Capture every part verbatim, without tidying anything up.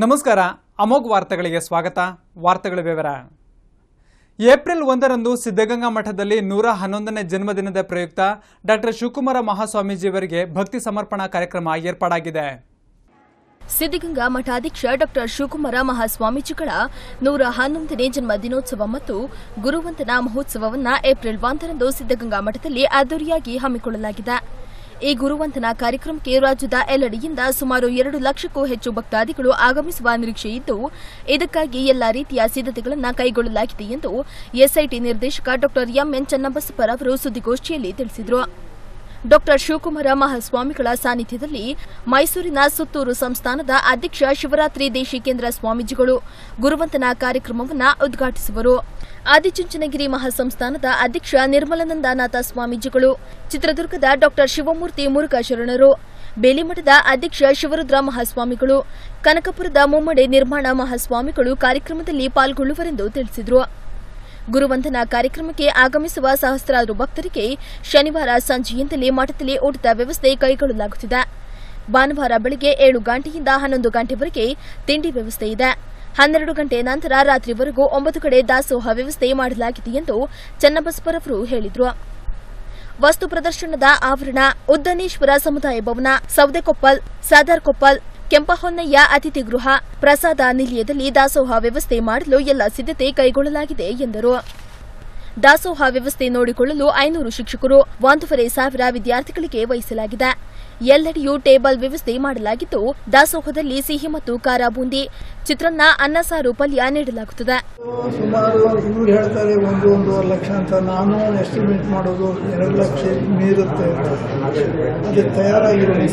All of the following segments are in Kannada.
ನಮಸ್ಕಾರ ಅಮೋಘ್ ವಾರ್ತೆಗಳಿಗೆ ಸ್ವಾಗತ. ವಾರ್ತೆಗಳ ವಿವರ. ಏಪ್ರಿಲ್ ಒಂದರಂದು ಸಿದ್ಧಗಂಗಾ ಮಠದಲ್ಲಿ ನೂರ ಹನ್ನೊಂದನೇ ಜನ್ಮದಿನದ ಪ್ರಯುಕ್ತ ಡಾಕ್ಟರ್ ಶಿವಕುಮಾರ ಮಹಾಸ್ವಾಮೀಜಿಯವರಿಗೆ ಭಕ್ತಿ ಸಮರ್ಪಣಾ ಕಾರ್ಯಕ್ರಮ ಏರ್ಪಾಡಾಗಿದೆ. ಸಿದ್ಧಗಂಗಾ ಮಠಾಧ್ಯಕ್ಷ ಡಾಕ್ಟರ್ ಶಿವಕುಮಾರ ಮಹಾಸ್ವಾಮೀಜಿಗಳ ನೂರ ಹನ್ನೊಂದನೇ ಜನ್ಮ ದಿನೋತ್ಸವ ಮತ್ತು ಗುರುವಂದನಾ ಮಹೋತ್ಸವವನ್ನು ಏಪ್ರಿಲ್ ಒಂದರಂದು ಸಿದ್ಧಗಂಗಾ ಮಠದಲ್ಲಿ ಅದ್ದೂರಿಯಾಗಿ ಹಮ್ಮಿಕೊಳ್ಳಲಾಗಿದೆ. ಈ ಗುರುವಂದನಾ ಕಾರ್ಯಕ್ರಮಕ್ಕೆ ರಾಜ್ಯದ ಎಲ್ಲೆಡೆಯಿಂದ ಸುಮಾರು ಎರಡು ಲಕ್ಷಕ್ಕೂ ಹೆಚ್ಚು ಭಕ್ತಾದಿಗಳು ಆಗಮಿಸುವ ನಿರೀಕ್ಷೆಯಿದ್ದು, ಇದಕ್ಕಾಗಿ ಎಲ್ಲಾ ರೀತಿಯ ಸಿದ್ಧತೆಗಳನ್ನು ಕೈಗೊಳ್ಳಲಾಗಿದೆ ಎಂದು ಎಸ್ಐಟಿ ನಿರ್ದೇಶಕ ಡಾ ಎಂಎನ್ ಚನ್ನಬಸಪ್ಪರವರು ಸುದ್ದಿಗೋಷ್ಠಿಯಲ್ಲಿ ತಿಳಿಸಿದರು. ಡಾಕ್ಟರ್ ಶಿವಕುಮಾರ ಮಹಾಸ್ವಾಮಿಗಳ ಸಾನ್ನಿಧ್ಯದಲ್ಲಿ ಮೈಸೂರಿನ ಸುತ್ತೂರು ಸಂಸ್ಥಾನದ ಅಧ್ಯಕ್ಷ ಶಿವರಾತ್ರಿ ದೇಶಿಕೇಂದ್ರ ಸ್ವಾಮೀಜಿಗಳು ಗುರುವಂದನಾ ಕಾರ್ಯಕ್ರಮವನ್ನು ಉದ್ಘಾಟಿಸುವರು. ಆದಿಚುಂಚನಗಿರಿ ಮಹಾಸಂಸ್ಥಾನದ ಅಧ್ಯಕ್ಷ ನಿರ್ಮಲಾನಂದನಾಥ ಸ್ವಾಮೀಜಿಗಳು, ಚಿತ್ರದುರ್ಗದ ಡಾಕ್ಟರ್ ಶಿವಮೂರ್ತಿ ಮುರುಘಾ ಶರಣರು, ಬೇಲಿಮಠದ ಅಧ್ಯಕ್ಷ ಶಿವರುದ್ರ ಮಹಾಸ್ವಾಮಿಗಳು, ಕನಕಪುರದ ಮುಮ್ಮಡೆ ನಿರ್ಮಾಣ ಮಹಾಸ್ವಾಮಿಗಳು ಕಾರ್ಯಕ್ರಮದಲ್ಲಿ ಪಾಲ್ಗೊಳ್ಳುವರೆಂದು ತಿಳಿಸಿದರು. ಗುರುವಂದನಾ ಕಾರ್ಯಕ್ರಮಕ್ಕೆ ಆಗಮಿಸುವ ಸಹಸ್ರಾರು ಭಕ್ತರಿಗೆ ಶನಿವಾರ ಸಂಜೆಯಿಂದಲೇ ಮಠದಲ್ಲಿ ಊಟದ ವ್ಯವಸ್ಥೆ ಕೈಗೊಳ್ಳಲಾಗುತ್ತಿದೆ. ಭಾನುವಾರ ಬೆಳಗ್ಗೆ ಏಳು ಗಂಟೆಯಿಂದ ಹನ್ನೊಂದು ಗಂಟೆವರೆಗೆ ತಿಂಡಿ ವ್ಯವಸ್ಥೆ ಇದೆ. ಹನ್ನೆರಡು ಗಂಟೆ ನಂತರ ರಾತ್ರಿವರೆಗೂ ಒಂಬತ್ತು ಕಡೆ ದಾಸೋಹ ವ್ಯವಸ್ಥೆ ಮಾಡಲಾಗಿದೆ ಎಂದು ಚನ್ನಬಸಪ್ಪರವರು ಹೇಳಿದರು. ವಸ್ತು ಪ್ರದರ್ಶನದ ಆವರಣ, ಉದ್ದನೇಶ್ವರ ಸಮುದಾಯ ಭವನ, ಸೌದೆಕೊಪ್ಪಲ್, ಸಾದಾರ್ಕೊಪ್ಪಲ್, ಕೆಂಪಹೊನ್ನಯ್ಯ ಅತಿಥಿ ಗೃಹ, ಪ್ರಸಾದ ನಿಲಯದಲ್ಲಿ ದಾಸೋಹ ವ್ಯವಸ್ಥೆ ಮಾಡಲು ಎಲ್ಲ ಸಿದ್ಧತೆ ಕೈಗೊಳ್ಳಲಾಗಿದೆ ಎಂದರು. ದಾಸೋಹ ವ್ಯವಸ್ಥೆ ನೋಡಿಕೊಳ್ಳಲು ಐನೂರು ಶಿಕ್ಷಕರು, ಒಂದೂವರೆ ಸಾವಿರ ವಿದ್ಯಾರ್ಥಿಗಳಿಗೆ ವಹಿಸಲಾಗಿದೆ. ಎಲ್ಲೆಡೆಯೂ ಟೇಬಲ್ ವ್ಯವಸ್ಥೆ ಮಾಡಲಾಗಿದ್ದು, ದಾಸೋಹದಲ್ಲಿ ಸಿಹಿ ಮತ್ತು ಖಾರ ಬೂಂದಿ, ಚಿತ್ರಾನ್ನ, ಅನ್ನ ಸಾರು, ಪಲ್ಯ ನೀಡಲಾಗುತ್ತದೆ. ಸುಮಾರು ಇವರು ಹೇಳ್ತಾರೆ ಒಂದು ಒಂದೂವರೆ ಲಕ್ಷ ಅಂತ, ನಾನು ಎಸ್ಟಿಮೇಟ್ ಮಾಡೋದು ಎರಡು ಲಕ್ಷ ಮೀರುತ್ತೆ. ಅದಕ್ಕೆ ತಯಾರಾಗಿರೋದು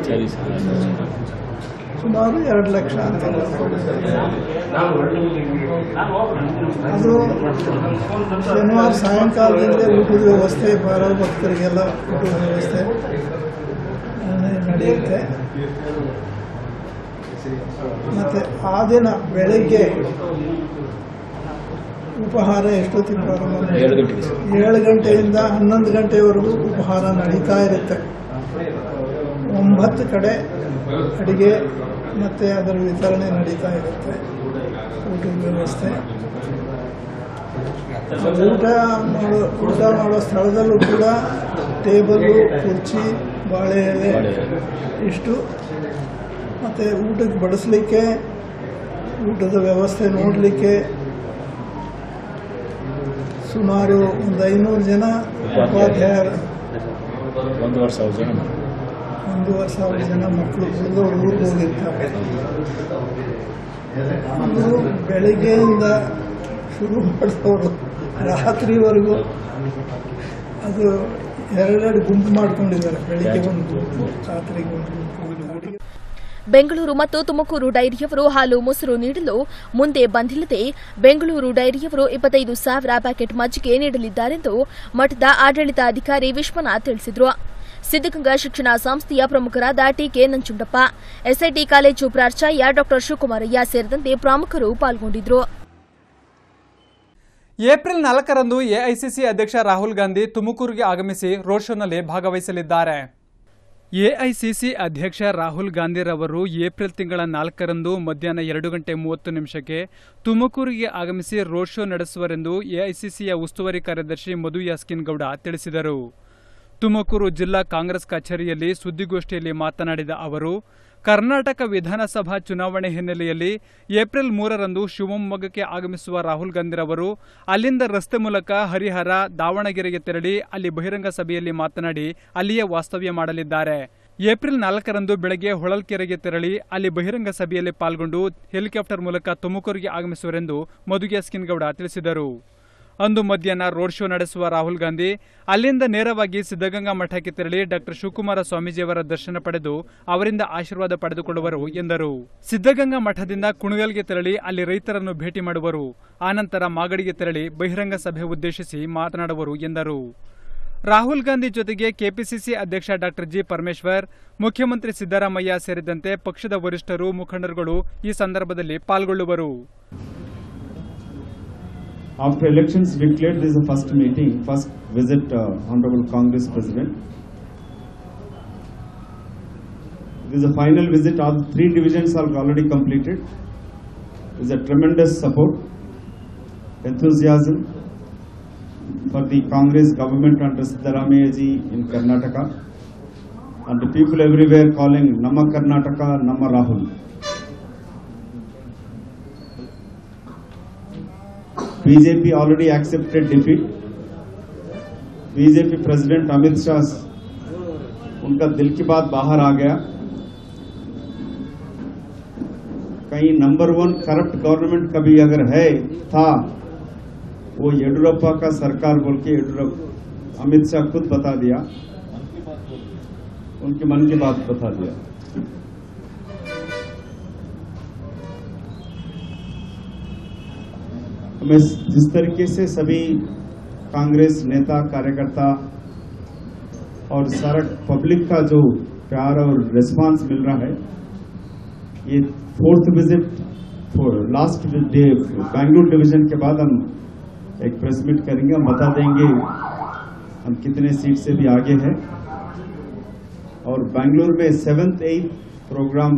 ಸುಮಾರು ಎರಡು ಲಕ್ಷ ಅಂತ. ಅದು ಶನಿವಾರ ಸಾಯಂಕಾಲದಲ್ಲೇ ಊಟದ ವ್ಯವಸ್ಥೆ, ಬರೋ ಭಕ್ತರಿಗೆಲ್ಲ ಊಟದ ವ್ಯವಸ್ಥೆ ನಡೆಯುತ್ತೆ. ಮತ್ತೆ ಆ ದಿನ ಬೆಳಗ್ಗೆ ಉಪಹಾರ ಎಷ್ಟೊತ್ತಿಗೆ ಪ್ರಾರಂಭ? ಏಳು ಗಂಟೆಯಿಂದ ಹನ್ನೊಂದು ಗಂಟೆವರೆಗೂ ಉಪಹಾರ ನಡೀತಾ ಇರುತ್ತೆ. ಒಂಬತ್ತು ಕಡೆ ಅಡಿಗೆ ಮತ್ತು ಅದರ ವಿತರಣೆ ನಡೀತಾ ಇರುತ್ತೆ. ಊಟದ ವ್ಯವಸ್ಥೆ, ಊಟ ಮಾಡೋ ಊಟ ಮಾಡೋ ಸ್ಥಳದಲ್ಲೂ ಕೂಡ ಟೇಬಲು, ಕುರ್ಚಿ, ಬಾಳೆ ಎಲೆ ಇಷ್ಟು, ಮತ್ತು ಊಟಕ್ಕೆ ಬಡಿಸ್ಲಿಕ್ಕೆ, ಊಟದ ವ್ಯವಸ್ಥೆ ನೋಡಲಿಕ್ಕೆ ಸುಮಾರು ಒಂದು ಐನೂರು ಜನ ಉಪಾಧ್ಯಾಯರು, ಒಂದೂವರೆ ಸಾವಿರ ಜನ ಒಂದೂವರೆ ಸಾವಿರ ಜನ ಮಕ್ಕಳು ಉಳಿದವರು ಊರಿಗೆ ಹೋಗಿರ್ತಾರೆ. ಅದು ಬೆಳಗ್ಗೆಯಿಂದ ಶುರು ಮಾಡಿದವರು ರಾತ್ರಿವರೆಗೂ ಅದು ಎರಡೆರಡು ಗುಂಪು ಮಾಡ್ಕೊಂಡಿದ್ದಾರೆ. ಬೆಳಿಗ್ಗೆ ಒಂದು ಗುಂಪು, ರಾತ್ರಿಗೆ ಒಂದು ಗುಂಪು. ಬೆಂಗಳೂರು ಮತ್ತು ತುಮಕೂರು ಡೈರಿಯವರು ಹಾಲು ಮೊಸರು ನೀಡಲು ಮುಂದೆ ಬಂದಿಲ್ಲದೆ ಬೆಂಗಳೂರು ಡೈರಿಯವರು ಇಪ್ಪತ್ತೈದು ಸಾವಿರ ಪ್ಯಾಕೆಟ್ ಮಜ್ಜಿಗೆ ನೀಡಲಿದ್ದಾರೆಂದು ಮಠದ ಆಡಳಿತಾಧಿಕಾರಿ ವಿಶ್ವನಾಥ್ ತಿಳಿಸಿದರು. ಸಿದ್ಧಗಂಗಾ ಶಿಕ್ಷಣ ಸಂಸ್ಥೆಯ ಪ್ರಮುಖರಾದ ಟಿಕೆ ನಂಜುಂಡಪ್ಪ, ಎಸ್ಐಟಿ ಕಾಲೇಜು ಪ್ರಾಚಾರ್ಯ ಡಾ ಶಿವಕುಮಾರಯ್ಯ ಸೇರಿದಂತೆ ಪ್ರಮುಖರು ಪಾಲ್ಗೊಂಡಿದ್ದರು. ಏಪ್ರಿಲ್ ನಾಲ್ಕರಂದು ಎಐಸಿಸಿ ಅಧ್ಯಕ್ಷ ರಾಹುಲ್ ಗಾಂಧಿ ತುಮಕೂರಿಗೆ ಆಗಮಿಸಿ ರೋಡ್ ಶೋನಲ್ಲಿ ಭಾಗವಹಿಸಲಿದ್ದಾರೆ. ಎಐಸಿಸಿ ಅಧ್ಯಕ್ಷ ರಾಹುಲ್ ಗಾಂಧಿರವರು ಏಪ್ರಿಲ್ ತಿಂಗಳ ನಾಲ್ಕರಂದು ಮಧ್ಯಾಹ್ನ ಎರಡು ಗಂಟೆ ಮೂವತ್ತು ನಿಮಿಷಕ್ಕೆ ತುಮಕೂರಿಗೆ ಆಗಮಿಸಿ ರೋಡ್ ಶೋ ನಡೆಸುವರೆಂದು ಎಐಸಿಸಿಯ ಉಸ್ತುವಾರಿ ಕಾರ್ಯದರ್ಶಿ ಮಧು ಯಾಸ್ಕಿನ್ ಗೌಡ ತಿಳಿಸಿದರು. ತುಮಕೂರು ಜಿಲ್ಲಾ ಕಾಂಗ್ರೆಸ್ ಕಚೇರಿಯಲ್ಲಿ ಸುದ್ದಿಗೋಷ್ಠಿಯಲ್ಲಿ ಮಾತನಾಡಿದ ಅವರು, ಕರ್ನಾಟಕ ವಿಧಾನಸಭಾ ಚುನಾವಣೆ ಹಿನ್ನೆಲೆಯಲ್ಲಿ ಏಪ್ರಿಲ್ ಮೂರರಂದು ಶಿವಮೊಗ್ಗಕ್ಕೆ ಆಗಮಿಸುವ ರಾಹುಲ್ ಗಾಂಧಿರವರು ಅಲ್ಲಿಂದ ರಸ್ತೆ ಮೂಲಕ ಹರಿಹರ, ದಾವಣಗೆರೆಗೆ ತೆರಳಿ ಅಲ್ಲಿ ಬಹಿರಂಗ ಸಭೆಯಲ್ಲಿ ಮಾತನಾಡಿ ಅಲ್ಲಿಯೇ ವಾಸ್ತವ್ಯ ಮಾಡಲಿದ್ದಾರೆ. ಏಪ್ರಿಲ್ ನಾಲ್ಕರಂದು ಬೆಳಗ್ಗೆ ಹೊಳಲ್ಕೆರೆಗೆ ತೆರಳಿ ಅಲ್ಲಿ ಬಹಿರಂಗ ಸಭೆಯಲ್ಲಿ ಪಾಲ್ಗೊಂಡು ಹೆಲಿಕಾಪ್ಟರ್ ಮೂಲಕ ತುಮಕೂರಿಗೆ ಆಗಮಿಸುವರೆಂದು ಮಧು ಯಾಸ್ಕಿನ್ ಗೌಡ ತಿಳಿಸಿದರು. ಅಂದು ಮಧ್ಯಾಹ್ನ ರೋಡ್ ಶೋ ನಡೆಸುವ ರಾಹುಲ್ ಗಾಂಧಿ ಅಲ್ಲಿಂದ ನೇರವಾಗಿ ಸಿದ್ಧಗಂಗಾ ಮಠಕ್ಕೆ ತೆರಳಿ ಡಾಕ್ಟರ್ ಶಿವಕುಮಾರ ಸ್ವಾಮೀಜಿಯವರ ದರ್ಶನ ಪಡೆದು ಅವರಿಂದ ಆಶೀರ್ವಾದ ಪಡೆದುಕೊಳ್ಳುವರು ಎಂದರು. ಸಿದ್ಧಗಂಗಾ ಮಠದಿಂದ ಕುಣಗಲ್ಗೆ ತೆರಳಿ ಅಲ್ಲಿ ರೈತರನ್ನು ಭೇಟಿ ಮಾಡುವರು. ಆನಂತರ ಮಾಗಡಿಗೆ ತೆರಳಿ ಬಹಿರಂಗ ಸಭೆ ಉದ್ದೇಶಿಸಿ ಮಾತನಾಡುವರು ಎಂದರು. ರಾಹುಲ್ ಗಾಂಧಿ ಜೊತೆಗೆ ಕೆಪಿಸಿಸಿ ಅಧ್ಯಕ್ಷ ಡಾಕ್ಟರ್ ಜಿ ಪರಮೇಶ್ವರ್, ಮುಖ್ಯಮಂತ್ರಿ ಸಿದ್ದರಾಮಯ್ಯ ಸೇರಿದಂತೆ ಪಕ್ಷದ ವರಿಷ್ಠರು, ಮುಖಂಡರುಗಳು ಈ ಸಂದರ್ಭದಲ್ಲಿ ಪಾಲ್ಗೊಳ್ಳುವರು. After elections declared, this is the first meeting, first visit uh, Honorable Congress President. This is a final visit. All three divisions are already completed. is a tremendous support, enthusiasm for the Congress government under Siddaramaiah ji in Karnataka, and the people everywhere calling Namma Karnataka, Namma Rahul. B J P already accepted defeat. B J P President Amit Shah, उनका दिल की बात बाहर आ गया. कहीं नंबर वन करप्ट गवर्नमेंट कभी अगर है था वो येडियुरप्पा का सरकार बोल के येडियुरप्पा अमित शाह खुद बता दिया, उनके मन की बात बता दिया. मैं जिस तरीके से सभी कांग्रेस नेता कार्यकर्ता और सारा पब्लिक का जो प्यार और रिस्पांस मिल रहा है, ये fourth visit last day Bengaluru division के बाद हम एक प्रेस मीट करेंगे, हम बता देंगे हम कितने सीट से भी आगे हैं. और बेंगलुरु में seventh eighth programme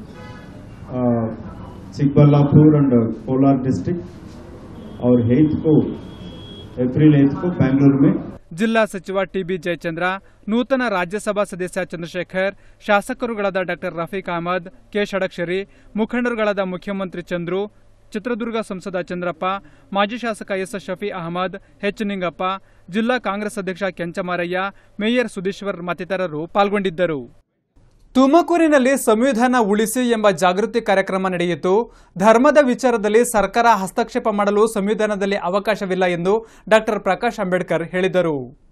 Chikkaballapur and Kolar district और एथ को एप्रिल एथ को बेंगलुरु में. ಜಿಲ್ಲಾ ಸಚಿವ ಟಿಬಿ ಜಯಚಂದ್ರ, ನೂತನ ರಾಜ್ಯಸಭಾ ಸದಸ್ಯ ಚಂದ್ರಶೇಖರ್, ಶಾಸಕರುಗಳಾದ ಡಾಕ್ಟರ್ ರಫೀಕ್ ಅಹಮದ್, ಕೆ ಷಡಕ್ಷರಿ, ಮುಖಂಡರುಗಳಾದ ಮುಖ್ಯಮಂತ್ರಿ ಚಂದ್ರು, ಚಿತ್ರದುರ್ಗ ಸಂಸದ ಚಂದ್ರಪ್ಪ, ಮಾಜಿ ಶಾಸಕ ಎಸ್ ಶಫಿ ಅಹಮದ್, ಎಚ್ ನಿಂಗಪ್ಪ, ಜಿಲ್ಲಾ ಕಾಂಗ್ರೆಸ್ ಅಧ್ಯಕ್ಷ ಕೆಂಚಮಾರಯ್ಯ, ಮೇಯರ್ ಸುಧೀಶ್ವರ್ ಮತ್ತಿತರರು ಪಾಲ್ಗೊಂಡಿದ್ದರು. ತುಮಕೂರಿನಲ್ಲಿ ಸಂವಿಧಾನ ಉಳಿಸಿ ಎಂಬ ಜಾಗೃತಿ ಕಾರ್ಯಕ್ರಮ ನಡೆಯಿತು. ಧರ್ಮದ ವಿಚಾರದಲ್ಲಿ ಸರ್ಕಾರ ಹಸ್ತಕ್ಷೇಪ ಮಾಡಲು ಸಂವಿಧಾನದಲ್ಲಿ ಅವಕಾಶವಿಲ್ಲ ಎಂದು ಡಾಕ್ಟರ್ ಪ್ರಕಾಶ್ ಅಂಬೇಡ್ಕರ್ ಹೇಳಿದರು.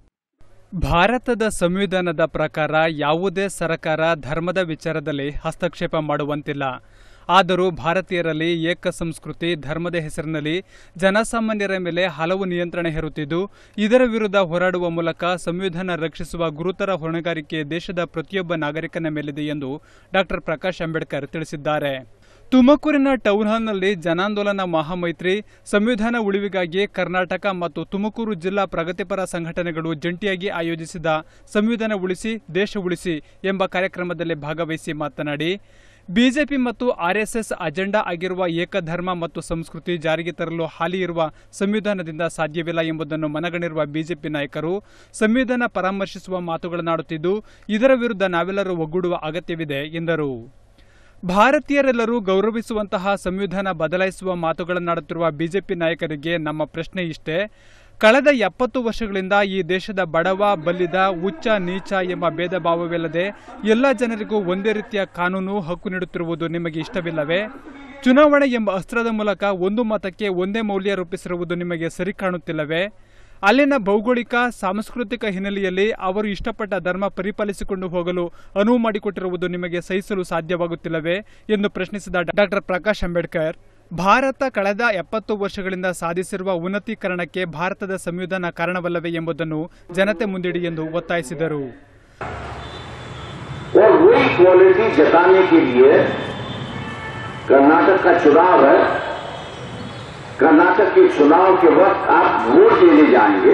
ಭಾರತದ ಸಂವಿಧಾನದ ಪ್ರಕಾರ ಯಾವುದೇ ಸರ್ಕಾರ ಧರ್ಮದ ವಿಚಾರದಲ್ಲಿ ಹಸ್ತಕ್ಷೇಪ ಮಾಡುವಂತಿಲ್ಲ. ಆದರೂ ಭಾರತೀಯರಲ್ಲಿ ಏಕ ಸಂಸ್ಕೃತಿ, ಧರ್ಮದ ಹೆಸರಿನಲ್ಲಿ ಜನಸಾಮಾನ್ಯರ ಮೇಲೆ ಹಲವು ನಿಯಂತ್ರಣ ಹೇರುತ್ತಿದ್ದು, ಇದರ ವಿರುದ್ಧ ಹೋರಾಡುವ ಮೂಲಕ ಸಂವಿಧಾನ ರಕ್ಷಿಸುವ ಗುರುತರ ಹೊಣೆಗಾರಿಕೆ ದೇಶದ ಪ್ರತಿಯೊಬ್ಬ ನಾಗರಿಕನ ಮೇಲಿದೆ ಎಂದು ಡಾಕ್ಟರ್ ಪ್ರಕಾಶ್ ಅಂಬೇಡ್ಕರ್ ತಿಳಿಸಿದ್ದಾರೆ. ತುಮಕೂರಿನ ಟೌನ್ ಹಾಲ್ನಲ್ಲಿ ಜನಾಂದೋಲನ ಮಹಾಮೈತ್ರಿ ಸಂವಿಧಾನ ಉಳಿವಿಗಾಗಿ ಕರ್ನಾಟಕ ಮತ್ತು ತುಮಕೂರು ಜಿಲ್ಲಾ ಪ್ರಗತಿಪರ ಸಂಘಟನೆಗಳು ಜಂಟಿಯಾಗಿ ಆಯೋಜಿಸಿದ ಸಂವಿಧಾನ ಉಳಿಸಿ ದೇಶ ಉಳಿಸಿ ಎಂಬ ಕಾರ್ಯಕ್ರಮದಲ್ಲಿ ಭಾಗವಹಿಸಿ ಮಾತನಾಡಿ, ಬಿಜೆಪಿ ಮತ್ತು ಆರ್ಎಸ್ಎಸ್ ಅಜೆಂಡಾ ಆಗಿರುವ ಏಕಧರ್ಮ ಮತ್ತು ಸಂಸ್ಕೃತಿ ಜಾರಿಗೆ ತರಲು ಹಾಲಿ ಇರುವ ಸಂವಿಧಾನದಿಂದ ಸಾಧ್ಯವಿಲ್ಲ ಎಂಬುದನ್ನು ಮನಗಣಿರುವ ಬಿಜೆಪಿ ನಾಯಕರು ಸಂವಿಧಾನ ಪರಾಮರ್ಶಿಸುವ ಮಾತುಗಳನ್ನಾಡುತ್ತಿದ್ದು, ಇದರ ವಿರುದ್ಧ ನಾವೆಲ್ಲರೂ ಒಗ್ಗೂಡುವ ಅಗತ್ಯವಿದೆ ಎಂದರು. ಭಾರತೀಯರೆಲ್ಲರೂ ಗೌರವಿಸುವಂತಹ ಸಂವಿಧಾನ ಬದಲಾಯಿಸುವ ಮಾತುಗಳನ್ನಾಡುತ್ತಿರುವ ಬಿಜೆಪಿ ನಾಯಕರಿಗೆ ನಮ್ಮ ಪ್ರಶ್ನೆ ಇಷ್ಟೇ: ಕಳೆದ ಎಪ್ಪತ್ತು ವರ್ಷಗಳಿಂದ ಈ ದೇಶದ ಬಡವ ಬಲ್ಲಿದ ಉಚ್ಚ ನೀಚ ಎಂಬ ಭೇದ ಭಾವವಿಲ್ಲದೆ ಎಲ್ಲ ಜನರಿಗೂ ಒಂದೇ ರೀತಿಯ ಕಾನೂನು ಹಕ್ಕು ನೀಡುತ್ತಿರುವುದು ನಿಮಗೆ ಇಷ್ಟವಿಲ್ಲವೇ? ಚುನಾವಣೆ ಎಂಬ ಅಸ್ತ್ರದ ಮೂಲಕ ಒಂದು ಮತಕ್ಕೆ ಒಂದೇ ಮೌಲ್ಯ ರೂಪಿಸಿರುವುದು ನಿಮಗೆ ಸರಿ ಕಾಣುತ್ತಿಲ್ಲವೇ? ಅಲ್ಲಿನ ಭೌಗೋಳಿಕ ಸಾಂಸ್ಕೃತಿಕ ಹಿನ್ನೆಲೆಯಲ್ಲಿ ಅವರು ಇಷ್ಟಪಟ್ಟ ಧರ್ಮ ಪರಿಪಾಲಿಸಿಕೊಂಡು ಹೋಗಲು ಅನುವು ಮಾಡಿಕೊಟ್ಟಿರುವುದು ನಿಮಗೆ ಸಹಿಸಲು ಸಾಧ್ಯವಾಗುತ್ತಿಲ್ಲವೇ ಎಂದು ಪ್ರಶ್ನಿಸಿದ ಡಾಕ್ಟರ್ ಪ್ರಕಾಶ್ ಅಂಬೇಡ್ಕರ್, ಭಾರತ ಕಳೆದ ಎಪ್ಪತ್ತು ವರ್ಷಗಳಿಂದ ಸಾಧಿಸಿರುವ ಉನ್ನತೀಕರಣಕ್ಕೆ ಭಾರತದ ಸಂವಿಧಾನ ಕಾರಣವಲ್ಲವೇ ಎಂಬುದನ್ನು ಜನತೆ ಮುಂದಿಡಿ ಎಂದು ಒತ್ತಾಯಿಸಿದರು. कर्नाटक के चुनाव के वक्त आप वोट देने जाएंगे,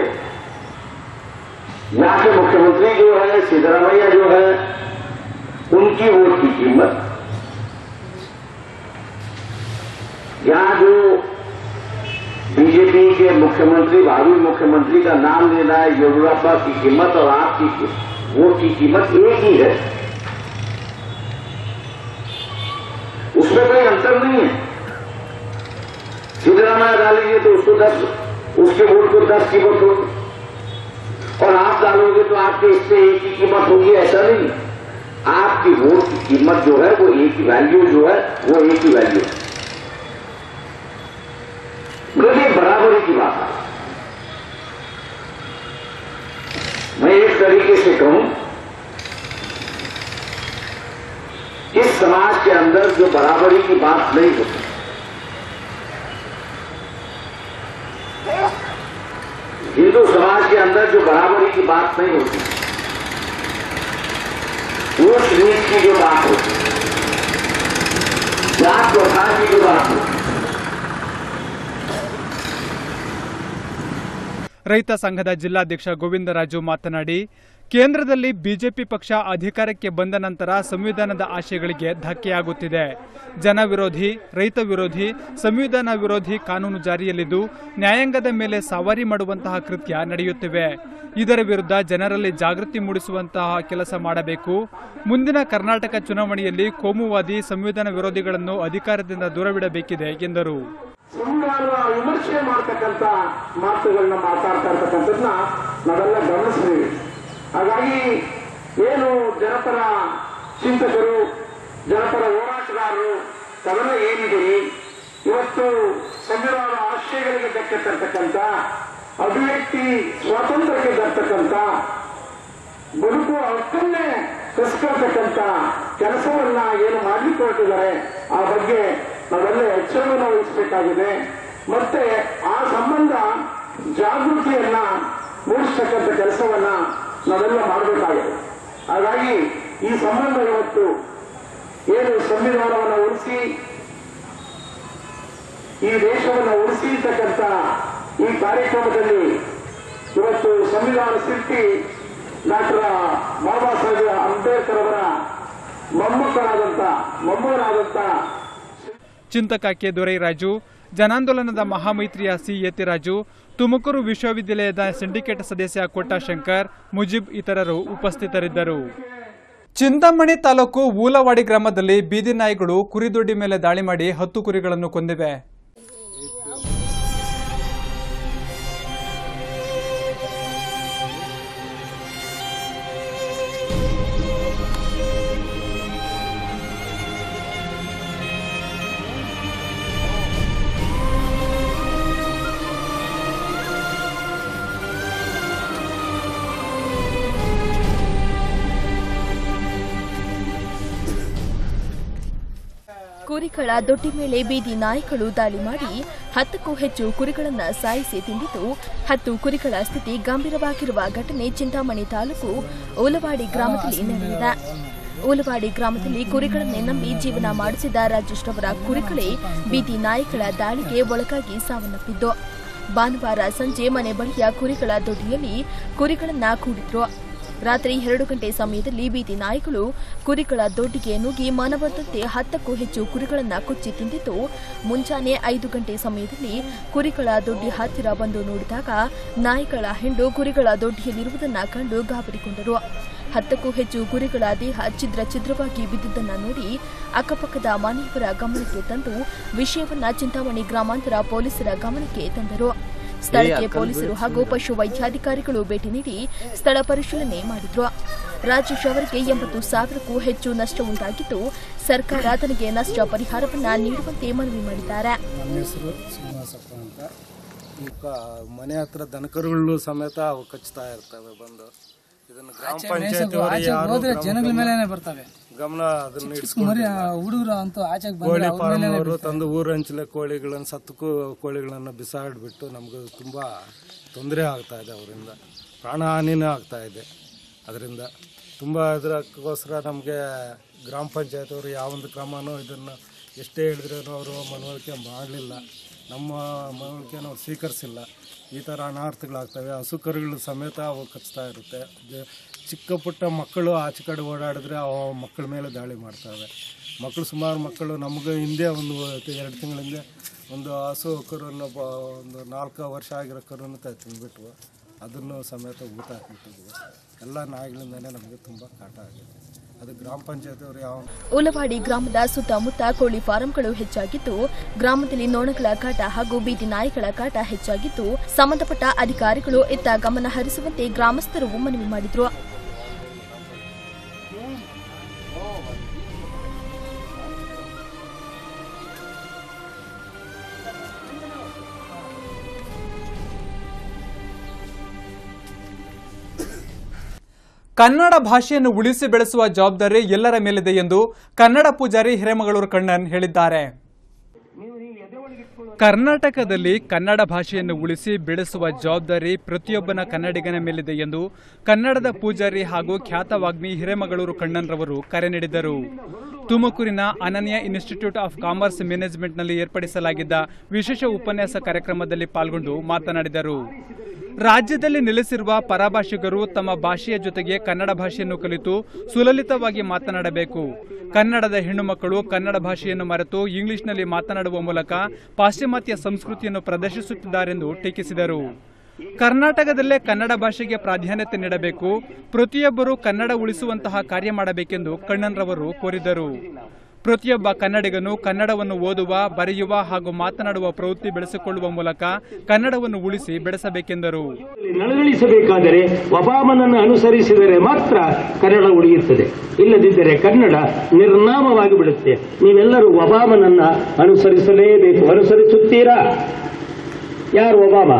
यहाँ के मुख्यमंत्री जो है सिद्धरामैया जो है उनकी वोट की कीमत, यहाँ जो बीजेपी के मुख्यमंत्री भावी मुख्यमंत्री का नाम लेना है येडियुरप्पा की कीमत और आपकी वोट की कीमत एक ही है, उसमें कोई अंतर नहीं है. सिद्धरामैया डालेंगे तो उसको दस, उसके वोट को दस कीमत होगी और आप डालोगे तो आपके इससे एक की कीमत होगी, ऐसा नहीं. आपकी वोट की कीमत जो है वो एक ही वैल्यू जो है वो एक ही वैल्यू है. मतलब बराबरी की बात है. मैं एक तरीके से कहूं, इस समाज के अंदर जो बराबरी की बात नहीं होती, हिंदू समाज के अंदर जो बराबरी की बात नहीं होती, ऊंच नीच की जो बात होती, जात प्रथा की जो बात होती. ರೈತ ಸಂಘದ ಜಿಲ್ಲಾಧ್ಯಕ್ಷ ಗೋವಿಂದರಾಜು ಮಾತನಾಡಿ, ಕೇಂದ್ರದಲ್ಲಿ ಬಿಜೆಪಿ ಪಕ್ಷ ಅಧಿಕಾರಕ್ಕೆ ಬಂದ ನಂತರ ಸಂವಿಧಾನದ ಆಶಯಗಳಿಗೆ ಧಕ್ಕೆಯಾಗುತ್ತಿದೆ. ಜನ ವಿರೋಧಿ, ರೈತ ವಿರೋಧಿ, ಸಂವಿಧಾನ ವಿರೋಧಿ ಕಾನೂನು ಜಾರಿಯಲ್ಲಿದ್ದು ನ್ಯಾಯಾಂಗದ ಮೇಲೆ ಸವಾರಿ ಮಾಡುವಂತಹ ಕೃತ್ಯ ನಡೆಯುತ್ತಿವೆ. ಇದರ ವಿರುದ್ಧ ಜನರಲ್ಲಿ ಜಾಗೃತಿ ಮೂಡಿಸುವಂತಹ ಕೆಲಸ ಮಾಡಬೇಕು. ಮುಂದಿನ ಕರ್ನಾಟಕ ಚುನಾವಣೆಯಲ್ಲಿ ಕೋಮುವಾದಿ, ಸಂವಿಧಾನ ವಿರೋಧಿಗಳನ್ನು ಅಧಿಕಾರದಿಂದ ದೂರವಿಡಬೇಕಿದೆ ಎಂದರು. ಸಂವಿಧಾನದ ವಿಮರ್ಶೆ ಮಾಡತಕ್ಕಂಥ ಮಾತುಗಳನ್ನ ಮಾತಾಡ್ತಾ ಇರ್ತಕ್ಕಂಥದ್ದನ್ನ ನಾವೆಲ್ಲ ಗಮನಿಸಿದ್ದೀವಿ. ಹಾಗಾಗಿ ಏನು ಜನಪರ ಚಿಂತಕರು, ಜನಪರ ಹೋರಾಟಗಾರರು ಕವನ ಏನಿದೆ, ಇವತ್ತು ಸಂವಿಧಾನದ ಆಶಯಗಳಿಗೆ ಧಕ್ಕೆ ತರ್ತಕ್ಕಂಥ, ಅಭಿವ್ಯಕ್ತಿ ಸ್ವಾತಂತ್ರ್ಯಕ್ಕೆ ತರ್ತಕ್ಕಂಥ, ಬದುಕು ಹಕ್ಕನ್ನೇ ಕಸ್ಕೊಳ್ತಕ್ಕಂಥ ಕೆಲಸವನ್ನ ಏನು ಮಾಡಲಿಕ್ಕೆ ಹೊರಟಿದ್ದಾರೆ ಆ ಬಗ್ಗೆ ನಾವೆಲ್ಲ ಎಚ್ಚರವನ್ನು ವಹಿಸಬೇಕಾಗಿದೆ. ಮತ್ತೆ ಆ ಸಂಬಂಧ ಜಾಗೃತಿಯನ್ನ ಮೂಡಿಸ್ತಕ್ಕಂಥ ಕೆಲಸವನ್ನ ನಾವೆಲ್ಲ ಮಾಡಬೇಕಾಗಿದೆ. ಹಾಗಾಗಿ ಈ ಸಂಬಂಧ ಇವತ್ತು ಏನು ಸಂವಿಧಾನವನ್ನು ಉಳಿಸಿ ಈ ದೇಶವನ್ನು ಉಳಿಸಿರ್ತಕ್ಕಂಥ ಈ ಕಾರ್ಯಕ್ರಮದಲ್ಲಿ ಇವತ್ತು ಸಂವಿಧಾನ ಶಿಲ್ಪಿ ಡಾಕ್ಟರ್ ಬಾಬಾ ಸಾಹೇಬ್ ಅಂಬೇಡ್ಕರ್ ಅವರ ಮೊಮ್ಮಕ್ಕಳಾದಂಥ ಮೊಮ್ಮಗನಾದಂಥ ಚಿಂತಕ ಕೆ ದೊರೈರಾಜು, ಜನಾಂದೋಲನದ ಮಹಾಮೈತ್ರಿಯ ಸಿ ಯತಿರಾಜು, ತುಮಕೂರು ವಿಶ್ವವಿದ್ಯಾಲಯದ ಸಿಂಡಿಕೇಟ್ ಸದಸ್ಯ ಕೋಟಾಶಂಕರ್, ಮುಜಿಬ್ ಇತರರು ಉಪಸ್ಥಿತರಿದ್ದರು. ಚಿಂತಾಮಣಿ ತಾಲೂಕು ಊಲವಾಡಿ ಗ್ರಾಮದಲ್ಲಿ ಬೀದಿ ನಾಯಿಗಳು ಕುರಿದೊಡ್ಡಿ ಮೇಲೆ ದಾಳಿ ಮಾಡಿ ಹತ್ತು ಕುರಿಗಳನ್ನು ಕೊಂದಿವೆ. ಕುರಿಗಳ ದೊಡ್ಡಿ ಮೇಲೆ ಬೀದಿ ನಾಯಿಗಳು ದಾಳಿ ಮಾಡಿ ಹತ್ತಕ್ಕೂ ಹೆಚ್ಚು ಕುರಿಗಳನ್ನು ಸಾಯಿಸಿ ತಿಂದಿದ್ದು, ಹತ್ತು ಕುರಿಗಳ ಸ್ಥಿತಿ ಗಂಭೀರವಾಗಿರುವ ಘಟನೆ ಚಿಂತಾಮಣಿ ತಾಲೂಕು ಊಲವಾಡಿ ಗ್ರಾಮದಲ್ಲಿ ನಡೆದಿದೆ. ಊಲವಾಡಿ ಗ್ರಾಮದಲ್ಲಿ ಕುರಿಗಳನ್ನೇ ನಂಬಿ ಜೀವನ ಮಾಡಿಸಿದ ರಾಜೇಶ್ ಅವರ ಕುರಿಗಳೇ ಬೀದಿ ನಾಯಿಗಳ ದಾಳಿಗೆ ಒಳಗಾಗಿ ಸಾವನ್ನಪ್ಪಿದ್ದು. ಭಾನುವಾರ ಸಂಜೆ ಮನೆ ಬಳಿಯ ಕುರಿಗಳ ದೊಡ್ಡಿಯಲ್ಲಿ ಕುರಿಗಳನ್ನ ಕೂಡಿದ್ರು. ರಾತ್ರಿ ಎರಡು ಗಂಟೆ ಸಮಯದಲ್ಲಿ ಬೀದಿ ನಾಯಿಗಳು ಕುರಿಗಳ ದೊಡ್ಡಿಗೆ ನುಗ್ಗಿ ಮನಬಂದಂತೆ ಹತ್ತಕ್ಕೂ ಹೆಚ್ಚು ಕುರಿಗಳನ್ನು ಕೊಚ್ಚಿ ತಿಂದಿದ್ದು, ಮುಂಜಾನೆ ಐದು ಗಂಟೆ ಸಮಯದಲ್ಲಿ ಕುರಿಗಳ ದೊಡ್ಡಿ ಹತ್ತಿರ ಬಂದು ನೋಡಿದಾಗ ನಾಯಿಗಳ ಹಿಂಡು ಕುರಿಗಳ ದೊಡ್ಡಿಯಲ್ಲಿರುವುದನ್ನು ಕಂಡು ಗಾಬರಿಗೊಂಡರು. ಹತ್ತಕ್ಕೂ ಹೆಚ್ಚು ಕುರಿಗಳ ದೇಹ ಛಿದ್ರ ಛಿದ್ರವಾಗಿ ಬಿದ್ದುದನ್ನು ನೋಡಿ ಅಕ್ಕಪಕ್ಕದ ಮನೆಯವರ ಗಮನಕ್ಕೆ ತಂದು ವಿಷಯವನ್ನ ಚಿಂತಾಮಣಿ ಗ್ರಾಮಾಂತರ ಪೊಲೀಸರ ಗಮನಕ್ಕೆ ತಂದರು. ಸ್ಥಳಕ್ಕೆ ಪೊಲೀಸರು ಹಾಗೂ ಪಶು ವೈದ್ಯಾಧಿಕಾರಿಗಳು ಭೇಟಿ ನೀಡಿ ಸ್ಥಳ ಪರಿಶೀಲನೆ ಮಾಡಿದ್ರು. ರಾಜೇಶ್ ಅವರಿಗೆ ಎಂಬತ್ತು ಸಾವಿರಕ್ಕೂ ಹೆಚ್ಚು ನಷ್ಟ ಉಂಟಾಗಿದ್ದು, ಸರ್ಕಾರ ತನಗೆ ನಷ್ಟ ಪರಿಹಾರವನ್ನ ನೀಡುವಂತೆ ಮನವಿ ಮಾಡಿದ್ದಾರೆ. ನನ್ನ ಹೆಸರು ಶ್ರೀನಿವಾಸಪ್ಪ ಅಂತ. ಈಗ ಮನೆ ಹತ್ರ ದನಕರುಗಳು ಸಮೇತ ಅವು ಕಚ್ತಾ ಇರ್ತವೆ. ಬಂದು ಇದನ್ನು ಗ್ರಾಮ ಪಂಚಾಯತ್ ಜನಗಳ ಮೇಲೆ ಬರ್ತವೆ ಗಮನ ಅದನ್ನ ಹುಡುಗರು ಅಂತೂ ಆಚೆಗೆ ಕೋಳಿ ಫಾರ್ಮ್ ಅವರು ತಂದು ಊರಂಚಲೆ ಕೋಳಿಗಳನ್ನು ಸತ್ತು ಕೋಳಿಗಳನ್ನು ಬಿಸಾಡ್ಬಿಟ್ಟು ನಮ್ಗೆ ತುಂಬಾ ತೊಂದರೆ ಆಗ್ತಾ ಇದೆ. ಅವರಿಂದ ಪ್ರಾಣಹಾನಿನೂ ಆಗ್ತಾ ಇದೆ. ಅದರಿಂದ ತುಂಬಾ ಇದಕ್ಕೋಸ್ಕರ ನಮಗೆ ಗ್ರಾಮ ಪಂಚಾಯತ್ ಅವರು ಯಾವೊಂದು ಕ್ರಮನೂ ಇದನ್ನು ಎಷ್ಟೇ ಹೇಳಿದ್ರೂ ಅವರು ಮನವರಿಕೆ ಮಾಡಲಿಲ್ಲ. ನಮ್ಮ ಮನವರಿಕೆ ನಾವು ಸ್ವೀಕರಿಸಿಲ್ಲ. ಈ ಥರ ಅನಾರ್ಥಗಳಾಗ್ತವೆ. ಹಸು ಕರುಗಳು ಸಮೇತ ಅವು ಕಚ್ತಾ ಇರುತ್ತೆ. ಚಿಕ್ಕ ಪುಟ್ಟ ಮಕ್ಕಳು ಆಚೆ ಕಡೆ ಓಡಾಡಿದ್ರೆ ಅವು ಮಕ್ಕಳ ಮೇಲೆ ದಾಳಿ ಮಾಡ್ತವೆ. ಮಕ್ಕಳು ಸುಮಾರು ಮಕ್ಕಳು ನಮಗೆ ಹಿಂದೆ ಒಂದು ಎರಡು ತಿಂಗಳ ಹಿಂದೆ ಒಂದು ಹಸು ಕರುವನ್ನು ಒಂದು ನಾಲ್ಕು ವರ್ಷ ಆಗಿರೋ ಕರುವನ್ನು ತಿಂದ್ಬಿಟ್ವು. ಅದನ್ನು ಸಮೇತ ಊಟ ಹಾಕಿಬಿಟ್ಟಿದ್ವಿ. ಎಲ್ಲ ನಾಯಿಗಳಿಂದನೇ ನಮಗೆ ತುಂಬ ಕಾಟ ಆಗಿದೆ. ಅದು ಗ್ರಾಮ ಪಂಚಾಯತ್ ಅವರು ಯಾವ ಊಲವಾಡಿ ಗ್ರಾಮದ ಸುತ್ತಮುತ್ತ ಕೋಳಿ ಫಾರಂಗಳು ಹೆಚ್ಚಾಗಿದ್ದು, ಗ್ರಾಮದಲ್ಲಿ ನೊಣಗಳ ಕಾಟ ಹಾಗೂ ಬೀದಿ ನಾಯಿಗಳ ಕಾಟ ಹೆಚ್ಚಾಗಿದ್ದು, ಸಂಬಂಧಪಟ್ಟ ಅಧಿಕಾರಿಗಳು ಇತ್ತ ಗಮನ ಹರಿಸುವಂತೆ ಗ್ರಾಮಸ್ಥರು ಮನವಿ ಮಾಡಿದ್ರು. ಕನ್ನಡ ಭಾಷೆಯನ್ನು ಉಳಿಸಿ ಬೆಳೆಸುವ ಜವಾಬ್ದಾರಿ ಎಲ್ಲರ ಮೇಲಿದೆ ಎಂದು ಕನ್ನಡ ಪೂಜಾರಿ ಹಿರೇಮಗಳೂರು ಕಣ್ಣನ್ ಹೇಳಿದ್ದಾರೆ. ಕರ್ನಾಟಕದಲ್ಲಿ ಕನ್ನಡ ಭಾಷೆಯನ್ನು ಉಳಿಸಿ ಬೆಳೆಸುವ ಜವಾಬ್ದಾರಿ ಪ್ರತಿಯೊಬ್ಬನ ಕನ್ನಡಿಗನ ಮೇಲಿದೆ ಎಂದು ಕನ್ನಡದ ಪೂಜಾರಿ ಹಾಗೂ ಖ್ಯಾತ ವಾಗ್ಮಿ ಹಿರೇಮಗಳೂರು ಕಣ್ಣನ್ರವರು ಕರೆ ನೀಡಿದರು. ತುಮಕೂರಿನ ಅನನ್ಯ ಇನ್ಸ್ಟಿಟ್ಯೂಟ್ ಆಫ್ ಕಾಮರ್ಸ್ ಮ್ಯಾನೇಜ್ಮೆಂಟ್ನಲ್ಲಿ ಏರ್ಪಡಿಸಲಾಗಿದ್ದ ವಿಶೇಷ ಉಪನ್ಯಾಸ ಕಾರ್ಯಕ್ರಮದಲ್ಲಿ ಪಾಲ್ಗೊಂಡು ಮಾತನಾಡಿದರು. ರಾಜ್ಯದಲ್ಲಿ ನೆಲೆಸಿರುವ ಪರಭಾಷಿಗರು ತಮ್ಮ ಭಾಷೆಯ ಜೊತೆಗೆ ಕನ್ನಡ ಭಾಷೆಯನ್ನು ಕಲಿತು ಸುಲಲಿತವಾಗಿ ಮಾತನಾಡಬೇಕು. ಕನ್ನಡದ ಹೆಣ್ಣು ಮಕ್ಕಳು ಕನ್ನಡ ಭಾಷೆಯನ್ನು ಮರೆತು ಇಂಗ್ಲಿಷ್ನಲ್ಲಿ ಮಾತನಾಡುವ ಮೂಲಕ ಪಾಶ್ಚಿಮಾತ್ಯ ಸಂಸ್ಕೃತಿಯನ್ನು ಪ್ರದರ್ಶಿಸುತ್ತಿದ್ದಾರೆಂದು ಟೀಕಿಸಿದರು. ಕರ್ನಾಟಕದಲ್ಲೇ ಕನ್ನಡ ಭಾಷೆಗೆ ಪ್ರಾಧಾನ್ಯತೆ ನೀಡಬೇಕು, ಪ್ರತಿಯೊಬ್ಬರೂ ಕನ್ನಡ ಉಳಿಸುವಂತಹ ಕಾರ್ಯ ಮಾಡಬೇಕೆಂದು ಕಣ್ಣನ್ರವರು ಕೋರಿದರು. ಪ್ರತಿಯೊಬ್ಬ ಕನ್ನಡಿಗನು ಕನ್ನಡವನ್ನು ಓದುವ, ಬರೆಯುವ ಹಾಗೂ ಮಾತನಾಡುವ ಪ್ರವೃತ್ತಿ ಬೆಳೆಸಿಕೊಳ್ಳುವ ಮೂಲಕ ಕನ್ನಡವನ್ನು ಉಳಿಸಿ ಬೆಳೆಸಬೇಕೆಂದರು. ನಳಗಳಿಸಬೇಕಾದರೆ ಒಬಾಮನನ್ನು ಅನುಸರಿಸಿದರೆ ಮಾತ್ರ ಕನ್ನಡ ಉಳಿಯುತ್ತದೆ, ಇಲ್ಲದಿದ್ದರೆ ಕನ್ನಡ ನಿರ್ನಾಮವಾಗಿ ಬಿಡುತ್ತೆ. ನೀವೆಲ್ಲರೂ ಒಬಾಮನನ್ನ ಅನುಸರಿಸಲೇಬೇಕು. ಅನುಸರಿಸುತ್ತೀರಾ? ಯಾರು ಒಬಾಮ?